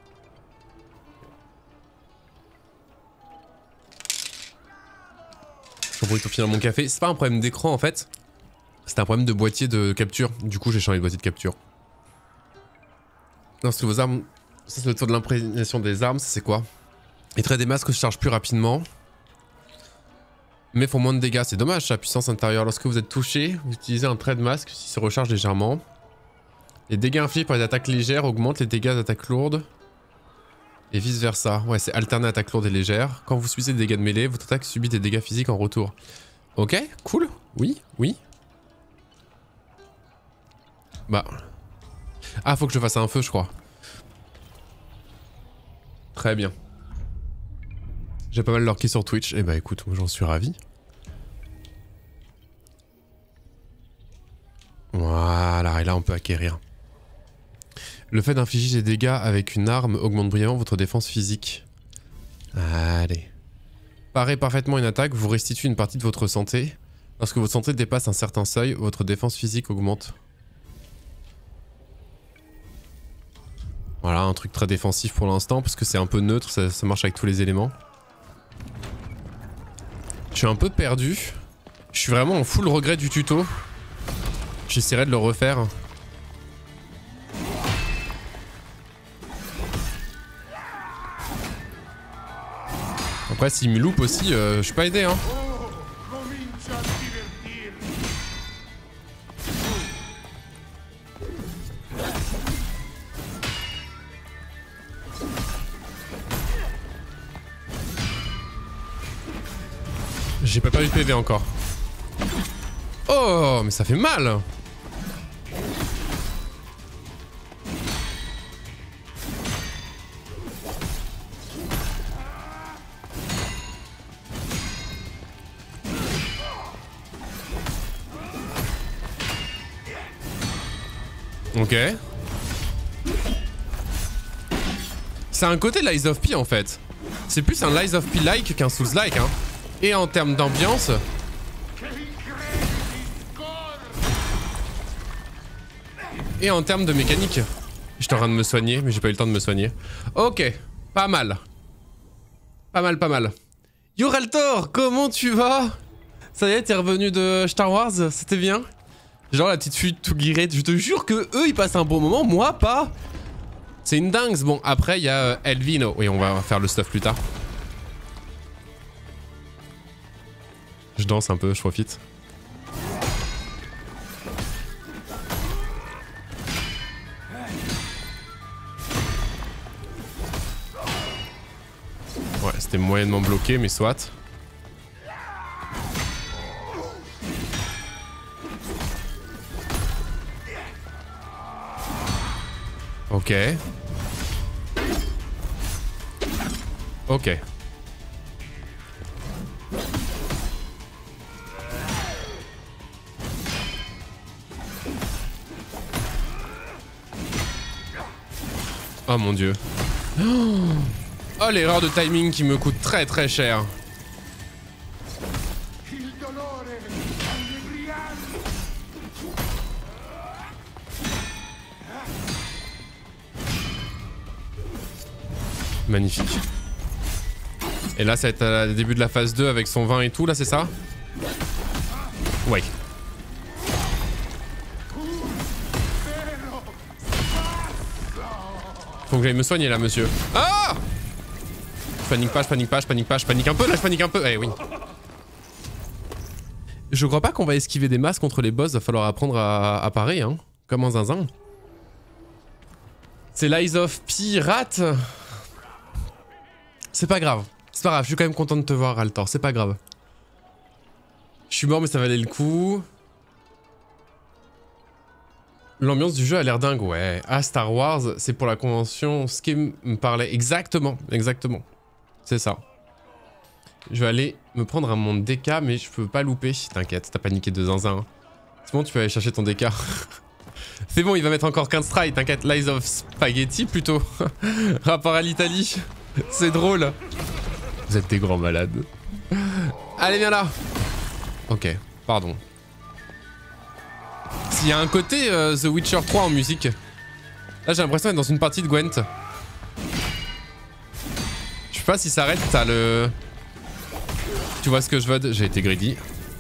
Speaker 1: Je brûle tout finir mon café. C'est pas un problème d'écran en fait. C'est un problème de boîtier de capture. Du coup, j'ai changé de boîtier de capture. Non, c'est vos armes. Ça, c'est le taux de l'imprégnation des armes. Ça, c'est quoi? Les traits des masques se chargent plus rapidement. Mais font moins de dégâts. C'est dommage, sa puissance intérieure. Lorsque vous êtes touché, vous utilisez un trait de masque qui se recharge légèrement. Les dégâts infligés par les attaques légères augmentent les dégâts d'attaques lourdes. Et vice versa. Ouais, c'est alterner attaque lourde et légère. Quand vous subissez des dégâts de mêlée, votre attaque subit des dégâts physiques en retour. Ok, cool. Oui, oui. Bah. Ah, faut que je fasse un feu, je crois. Très bien. J'ai pas mal lurké sur Twitch. Eh bah écoute, moi j'en suis ravi. Voilà, et là on peut acquérir. Le fait d'infliger des dégâts avec une arme augmente brillamment votre défense physique. Allez. Parez parfaitement une attaque, vous restituez une partie de votre santé. Lorsque votre santé dépasse un certain seuil, votre défense physique augmente. Voilà, un truc très défensif pour l'instant, parce que c'est un peu neutre, ça, ça marche avec tous les éléments. Je suis un peu perdu. Je suis vraiment en full regret du tuto. J'essaierai de le refaire. Après, s'il me loupe aussi, euh, je suis pas aidé, hein. J'ai pas perdu de P V encore. Oh, mais ça fait mal. Ok. C'est un côté Lies of P en fait. C'est plus un Lies of P-like qu'un Souls-like, hein. Et en termes d'ambiance... Et en termes de mécanique. J'étais en train de me soigner, mais j'ai pas eu le temps de me soigner. Ok, pas mal. Pas mal, pas mal. Yoraltor, comment tu vas? Ça y est, t'es revenu de Star Wars? C'était bien? Genre la petite fuite tout guirette, je te jure que eux ils passent un bon moment, moi pas. C'est une dingue. Bon, après il y a euh, Elvino. Oui, on va faire le stuff plus tard. Je danse un peu, je profite. Ouais, c'était moyennement bloqué, mais soit. Ok. Ok. Oh mon dieu. Oh l'erreur de timing qui me coûte très très cher. Magnifique. Et là ça va être euh, le début de la phase deux avec son vin et tout là, c'est ça? Ouais. Faut que j'aille me soigner là, monsieur. Ah! Je panique pas, je panique pas, je panique pas, je panique un peu là, je panique un peu. Eh oui. Je crois pas qu'on va esquiver des masses contre les boss, va falloir apprendre à, à parer, hein. Comme un zinzin. C'est Lies of Pirate. C'est pas grave. C'est pas grave, je suis quand même content de te voir, Altor, c'est pas grave. Je suis mort mais ça valait le coup. L'ambiance du jeu a l'air dingue, ouais. Ah, Star Wars, c'est pour la convention Skim me parlait. Exactement, exactement. C'est ça. Je vais aller me prendre un monde D K, mais je peux pas louper. T'inquiète, t'as paniqué de zinzin. Hein. C'est bon, tu peux aller chercher ton D K. C'est bon, il va mettre encore quinze tries, t'inquiète. Lies of Spaghetti plutôt. Rapport à l'Italie. C'est drôle. Vous êtes des grands malades. Allez, viens là. Ok, pardon. S'il y a un côté euh, The Witcher trois en musique. Là j'ai l'impression d'être dans une partie de Gwent. Je sais pas si ça arrête, t'as le... Tu vois ce que je veux? J'ai été greedy.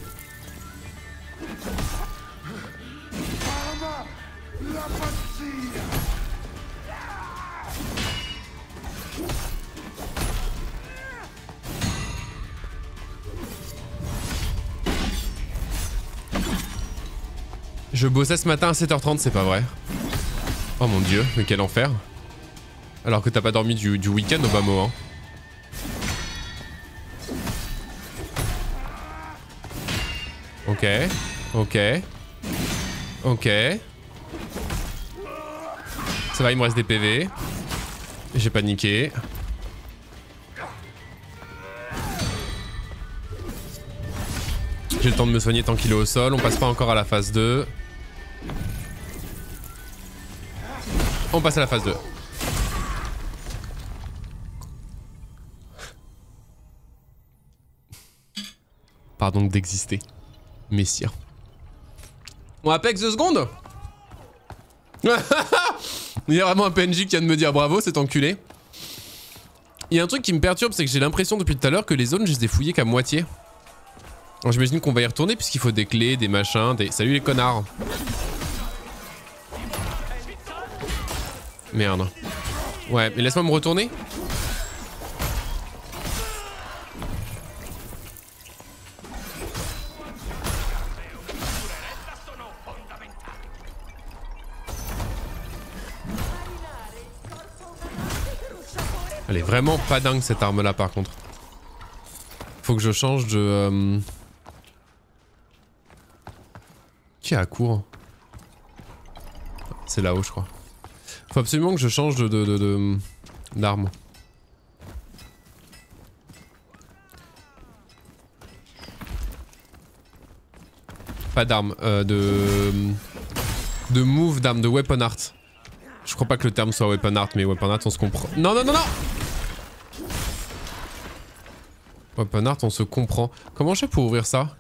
Speaker 1: Je bossais ce matin à sept heures trente, c'est pas vrai. Oh mon dieu, mais quel enfer. Alors que t'as pas dormi du, du week-end au bas mot, hein. Ok, ok, ok. Ça va, il me reste des P V. J'ai paniqué. J'ai le temps de me soigner tant qu'il est au sol, on passe pas encore à la phase deux. On passe à la phase deux. Pardon d'exister, messire. On Apex deux secondes. Il y a vraiment un P N J qui vient de me dire bravo, cet enculé. Il y a un truc qui me perturbe, c'est que j'ai l'impression depuis tout à l'heure que les zones, je les ai fouillées qu'à moitié. Alors j'imagine qu'on va y retourner puisqu'il faut des clés, des machins, des... Salut les connards. Merde. Ouais, mais laisse-moi me retourner. Elle est vraiment pas dingue cette arme là par contre. Faut que je change de... Euh... Qui est à court? C'est là-haut je crois. Faut absolument que je change de... de, de, de d'arme. Pas d'arme, euh, de... De move d'arme, de weapon art. Je crois pas que le terme soit weapon art, mais weapon art on se comprend. Non, non, non, non! Weapon art on se comprend. Comment je fais pour ouvrir ça?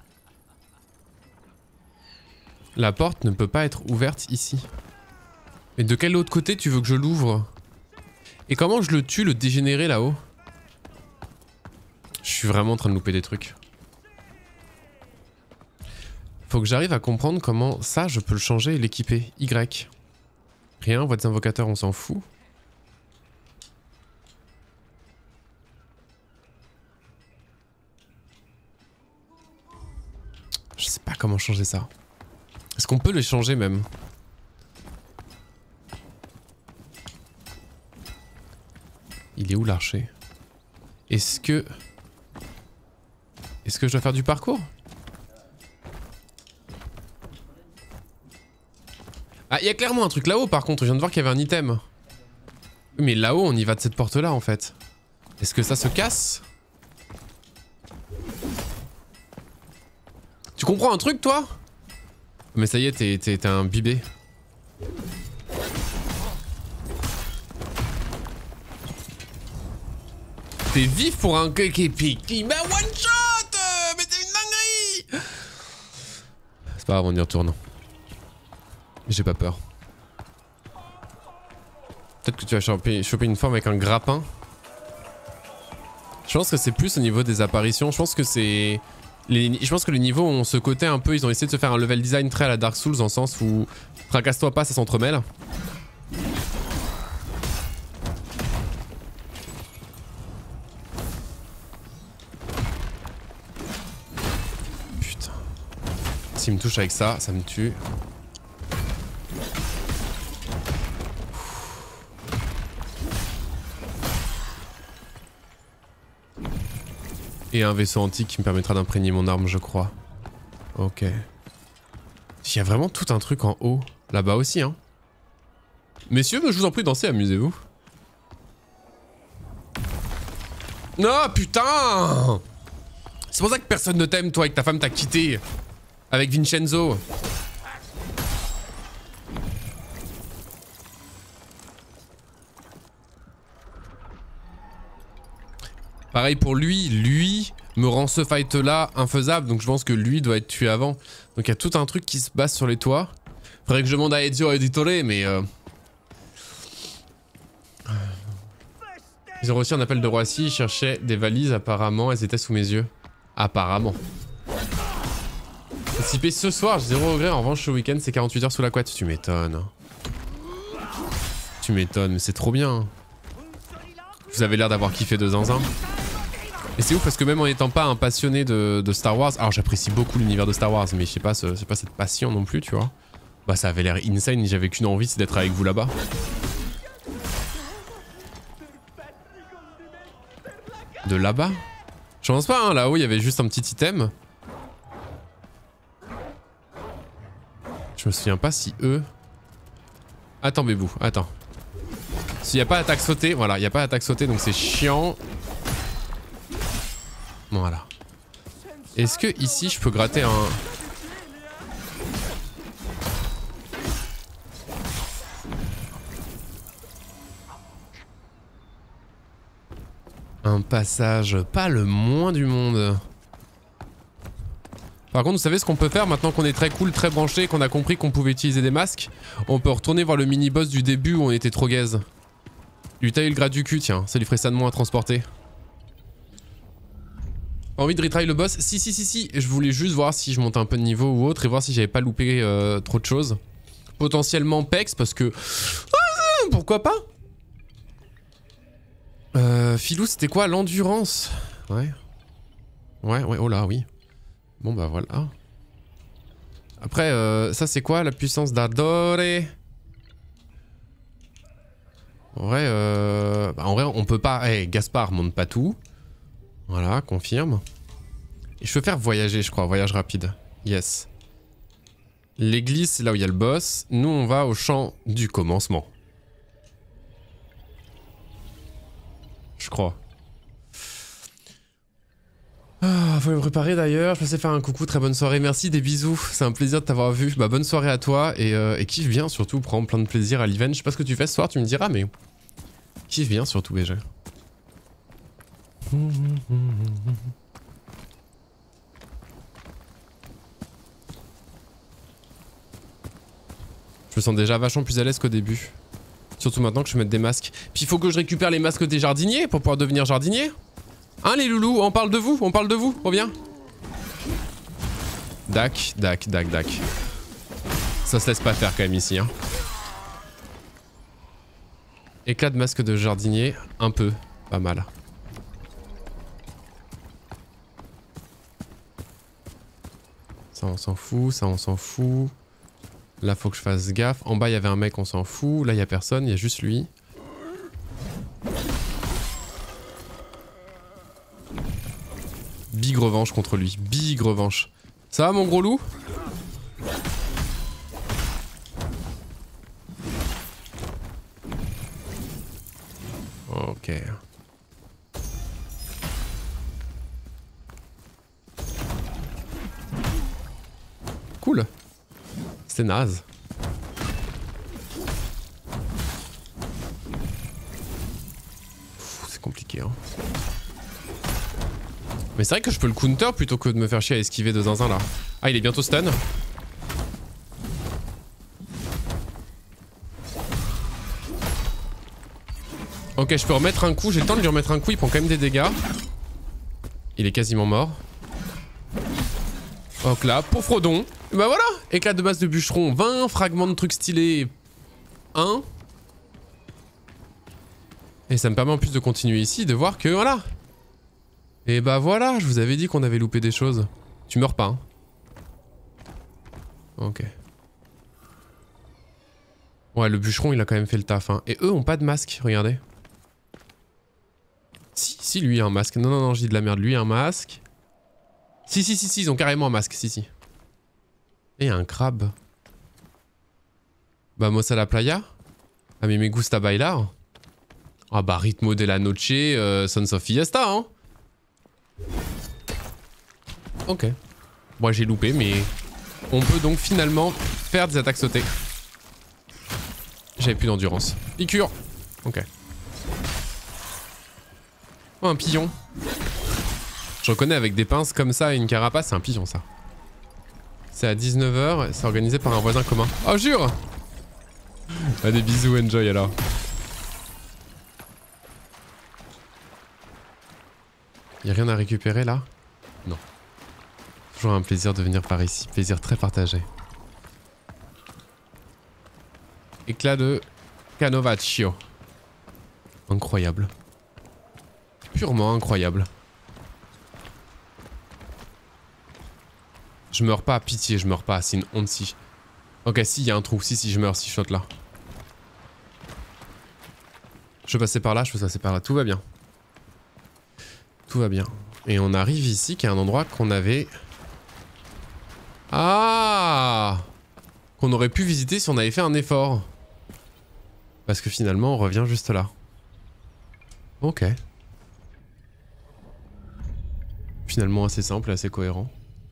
Speaker 1: La porte ne peut pas être ouverte ici. Mais de quel autre côté tu veux que je l'ouvre? Et comment je le tue, le dégénéré là-haut? Je suis vraiment en train de louper des trucs. Faut que j'arrive à comprendre comment ça je peux le changer et l'équiper. Y. Rien, voix des invocateurs on s'en fout. comment changer ça? Est-ce qu'on peut les changer même? Il est où l'archer? Est-ce que... Est-ce que je dois faire du parcours? Ah, il y a clairement un truc là-haut par contre, je viens de voir qu'il y avait un item. Oui, mais là-haut, on y va de cette porte-là en fait. Est-ce que ça se casse? Tu comprends un truc toi? Mais ça y est, t'es, t'es, t'es un bibé. T'es vif pour un qui qui m'a one shot. Mais t'es une dinguerie. C'est pas grave, on y retourne. J'ai pas peur. Peut-être que tu vas choper, choper une forme avec un grappin. Je pense que c'est plus au niveau des apparitions. Je pense que c'est... Les... Je pense que les niveaux ont ce côté un peu... Ils ont essayé de se faire un level design très à la Dark Souls, dans le sens où... Fracasse-toi pas, ça s'entremêle. Putain. S'il me touche avec ça, ça me tue. Et un vaisseau antique qui me permettra d'imprégner mon arme, je crois. Ok. Il y a vraiment tout un truc en haut. Là-bas aussi, hein. Messieurs, je vous en prie, dansez, amusez-vous. Non, putain! C'est pour ça que personne ne t'aime, toi, et que ta femme t'a quitté. Avec Vincenzo. Pareil pour lui, lui me rend ce fight là infaisable, donc je pense que lui doit être tué avant. Donc il y a tout un truc qui se base sur les toits. Faudrait que je demande à Ezio Auditore, mais... Euh... Ils ont reçu un appel de Roissy, ils cherchaient des valises apparemment, elles étaient sous mes yeux. Apparemment. Anticipé ce soir, j'ai zéro regret, en revanche ce week-end c'est quarante-huit heures sous la couette. Tu m'étonnes. Tu m'étonnes, mais c'est trop bien. Vous avez l'air d'avoir kiffé de zinzin. Et c'est ouf parce que même en n'étant pas un passionné de, de Star Wars, alors j'apprécie beaucoup l'univers de Star Wars, mais je sais pas, ce, pas cette passion non plus, tu vois. Bah ça avait l'air insane, j'avais qu'une envie, c'est d'être avec vous là-bas. De là-bas? Je pense pas, hein, là-haut il y avait juste un petit item. Je me souviens pas si eux... Attends Bébou, attends. S'il n'y a pas attaque sautée, voilà, il n'y a pas attaque sautée, donc c'est chiant. Voilà. Est-ce que ici je peux gratter un... Un passage, pas le moins du monde. Par contre, vous savez ce qu'on peut faire maintenant qu'on est très cool, très branché, qu'on a compris qu'on pouvait utiliser des masques? On peut retourner voir le mini-boss du début où on était trop gaze. Lui tailler le gras du cul, tiens, ça lui ferait ça de moins à transporter. Envie de retry le boss? Si, si, si, si. Je voulais juste voir si je montais un peu de niveau ou autre et voir si j'avais pas loupé euh, trop de choses. Potentiellement Pex parce que... Ah, pourquoi pas? Euh, Filou, c'était quoi? L'endurance? Ouais. Ouais, ouais, oh là, oui. Bon bah voilà. Après, euh, ça c'est quoi la puissance d'Adore? En vrai, euh... bah, en vrai, on peut pas... Eh, hey, Gaspard monte pas tout. Voilà, confirme. Et je peux faire voyager, je crois. Voyage rapide. Yes. L'église, c'est là où il y a le boss. Nous, on va au champ du commencement. Je crois. Ah, faut me préparer d'ailleurs. Je passais faire un coucou, très bonne soirée. Merci, des bisous. C'est un plaisir de t'avoir vu. Bah, bonne soirée à toi. Et, euh, et kiffe bien, surtout. Prends plein de plaisir à l'event. Je sais pas ce que tu fais ce soir, tu me diras, mais... Kiffe bien, surtout, B G. Je me sens déjà vachement plus à l'aise qu'au début. Surtout maintenant que je vais mettre des masques. Puis il faut que je récupère les masques des jardiniers pour pouvoir devenir jardinier. Hein les loulous, on parle de vous, on parle de vous, reviens. Dac, dac, dac, dac. Ça se laisse pas faire quand même ici, hein. Éclat de masque de jardinier, un peu, pas mal. Ça on s'en fout, ça on s'en fout. Là faut que je fasse gaffe. En bas il y avait un mec, on s'en fout. Là il y a personne, il y a juste lui. Big revanche contre lui, big revanche. Ça va mon gros loup? Ok. Cool. C'était naze. C'est compliqué hein. Mais c'est vrai que je peux le counter plutôt que de me faire chier à esquiver de zinzin là. Ah il est bientôt stun. Ok je peux remettre un coup, j'ai le temps de lui remettre un coup, il prend quand même des dégâts. Il est quasiment mort. Donc là, pour Frodon. Bah voilà, éclat de base de bûcheron, vingt, fragments de trucs stylés, un. Et ça me permet en plus de continuer ici, de voir que voilà. Et bah voilà, je vous avais dit qu'on avait loupé des choses. Tu meurs pas, hein. Ok. Ouais, le bûcheron, il a quand même fait le taf, hein. Et eux ont pas de masque, regardez. Si, si, lui a un masque. Non, non, non, je dis de la merde. Lui a un masque. Si, si, si, si, ils ont carrément un masque, si, si. Et un crabe. Vamos a la playa. Ah, mais me gusta bailar. Ah bah, Ritmo de la Noche, euh, Sons of Fiesta, hein. Ok. Moi, j'ai loupé, mais... On peut donc finalement faire des attaques sautées. J'avais plus d'endurance. Piqûre. Ok. Oh, un pigeon. Je reconnais avec des pinces comme ça et une carapace, c'est un pigeon ça. C'est à dix-neuf heures, c'est organisé par un voisin commun. Oh jure. Ah, des bisous, enjoy alors. Y'a rien à récupérer là? Non. Toujours un plaisir de venir par ici, plaisir très partagé. Éclat de Canovaccio. Incroyable. Purement incroyable. Je meurs pas, pitié, je meurs pas, c'est une honte si. Ok, si, il y a un trou, si, si, je meurs, si je saute là. Je peux passer par là, je peux passer par là, tout va bien. Tout va bien. Et on arrive ici, qui est un endroit qu'on avait... Ah, qu'on aurait pu visiter si on avait fait un effort. Parce que finalement, on revient juste là. Ok. Finalement assez simple et assez cohérent.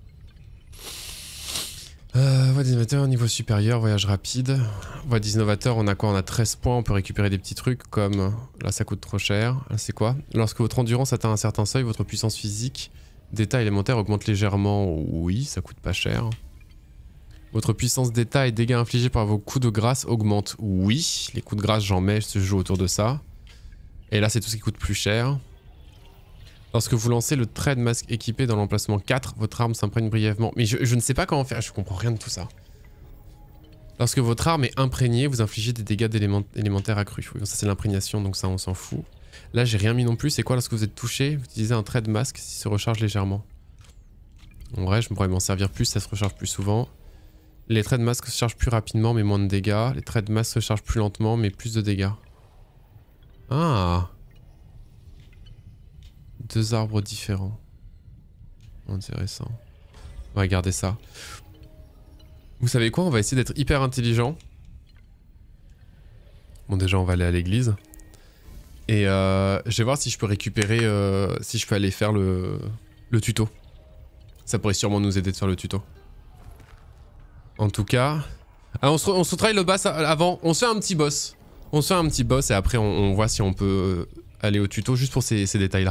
Speaker 1: Euh, voie d'innovateur, niveau supérieur, voyage rapide. Voie d'innovateur, on a quoi? On a treize points, on peut récupérer des petits trucs comme... Là ça coûte trop cher. Là c'est quoi? Lorsque votre endurance atteint un certain seuil, votre puissance physique d'état élémentaire augmente légèrement. Oui, ça coûte pas cher. Votre puissance d'état et dégâts infligés par vos coups de grâce augmentent. Oui, les coups de grâce j'en mets, je joue autour de ça. Et là c'est tout ce qui coûte plus cher. Lorsque vous lancez le trait de masque équipé dans l'emplacement quatre, votre arme s'imprègne brièvement. Mais je, je ne sais pas comment faire, je comprends rien de tout ça. Lorsque votre arme est imprégnée, vous infligez des dégâts d'élément, élémentaires accrus. Oui, ça c'est l'imprégnation, donc ça on s'en fout. Là j'ai rien mis non plus, c'est quoi lorsque vous êtes touché? Vous utilisez un trait de masque qui se recharge légèrement. En vrai, je pourrais m'en servir plus, ça se recharge plus souvent. Les traits de masque se chargent plus rapidement mais moins de dégâts. Les traits de masque se chargent plus lentement mais plus de dégâts. Ah! Deux arbres différents. Intéressant. On va garder ça. Vous savez quoi? On va essayer d'être hyper intelligent. Bon déjà on va aller à l'église. Et euh, je vais voir si je peux récupérer... Euh, si je peux aller faire le, le tuto. Ça pourrait sûrement nous aider de faire le tuto. En tout cas... Ah, on se, on se travaille le boss avant. On se fait un petit boss. On se fait un petit boss et après on, on voit si on peut aller au tuto juste pour ces, ces détails là.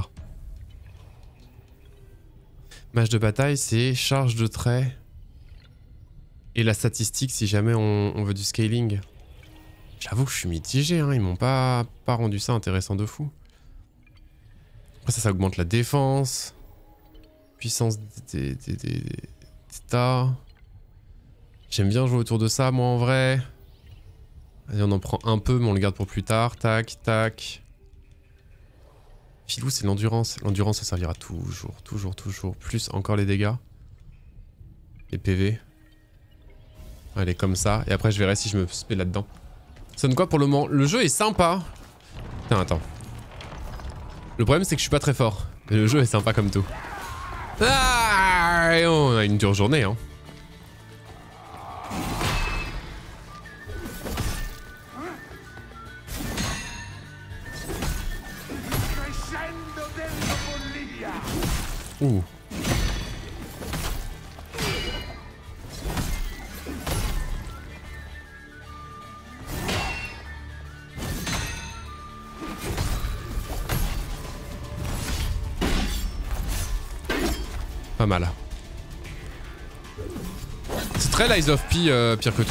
Speaker 1: Match de bataille, c'est charge de trait et la statistique si jamais on, on veut du scaling. J'avoue que je suis mitigé, hein, ils m'ont pas, pas rendu ça intéressant de fou. Après ça, ça augmente la défense, puissance des, des, des, des tas. J'aime bien jouer autour de ça, moi en vrai. Allez, on en prend un peu, mais on le garde pour plus tard. Tac, tac. Filou, c'est l'endurance. L'endurance, ça servira toujours, toujours, toujours. Plus encore les dégâts. Les P V. Allez, comme ça. Et après, je verrai si je me spé là-dedans. Ça donne quoi pour le moment? Le jeu est sympa. Putain, attends. Le problème, c'est que je suis pas très fort. Mais le jeu est sympa comme tout. Ah, et on a une dure journée, hein. Ouh. Pas mal. C'est très Lies of P, euh, pire que tout.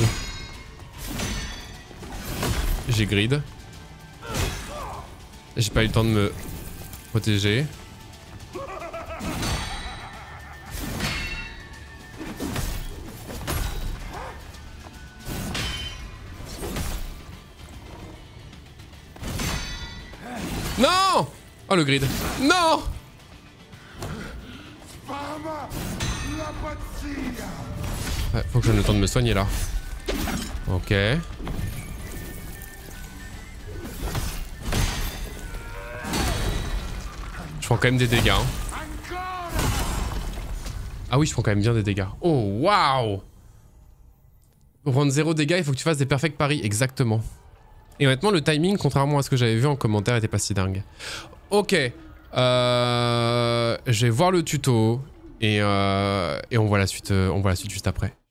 Speaker 1: J'ai grid. J'ai pas eu le temps de me protéger. Non! Oh le grid. Non! Ouais, faut que je donne le temps de me soigner là. Ok. Je prends quand même des dégâts. Hein. Ah oui, je prends quand même bien des dégâts. Oh, waouh! Pour prendre zéro dégâts, il faut que tu fasses des perfect paris. Exactement. Et honnêtement, le timing, contrairement à ce que j'avais vu en commentaire, était pas si dingue. Ok. Euh, je vais voir le tuto. Et, euh, et on voit la suite, on voit la suite juste après.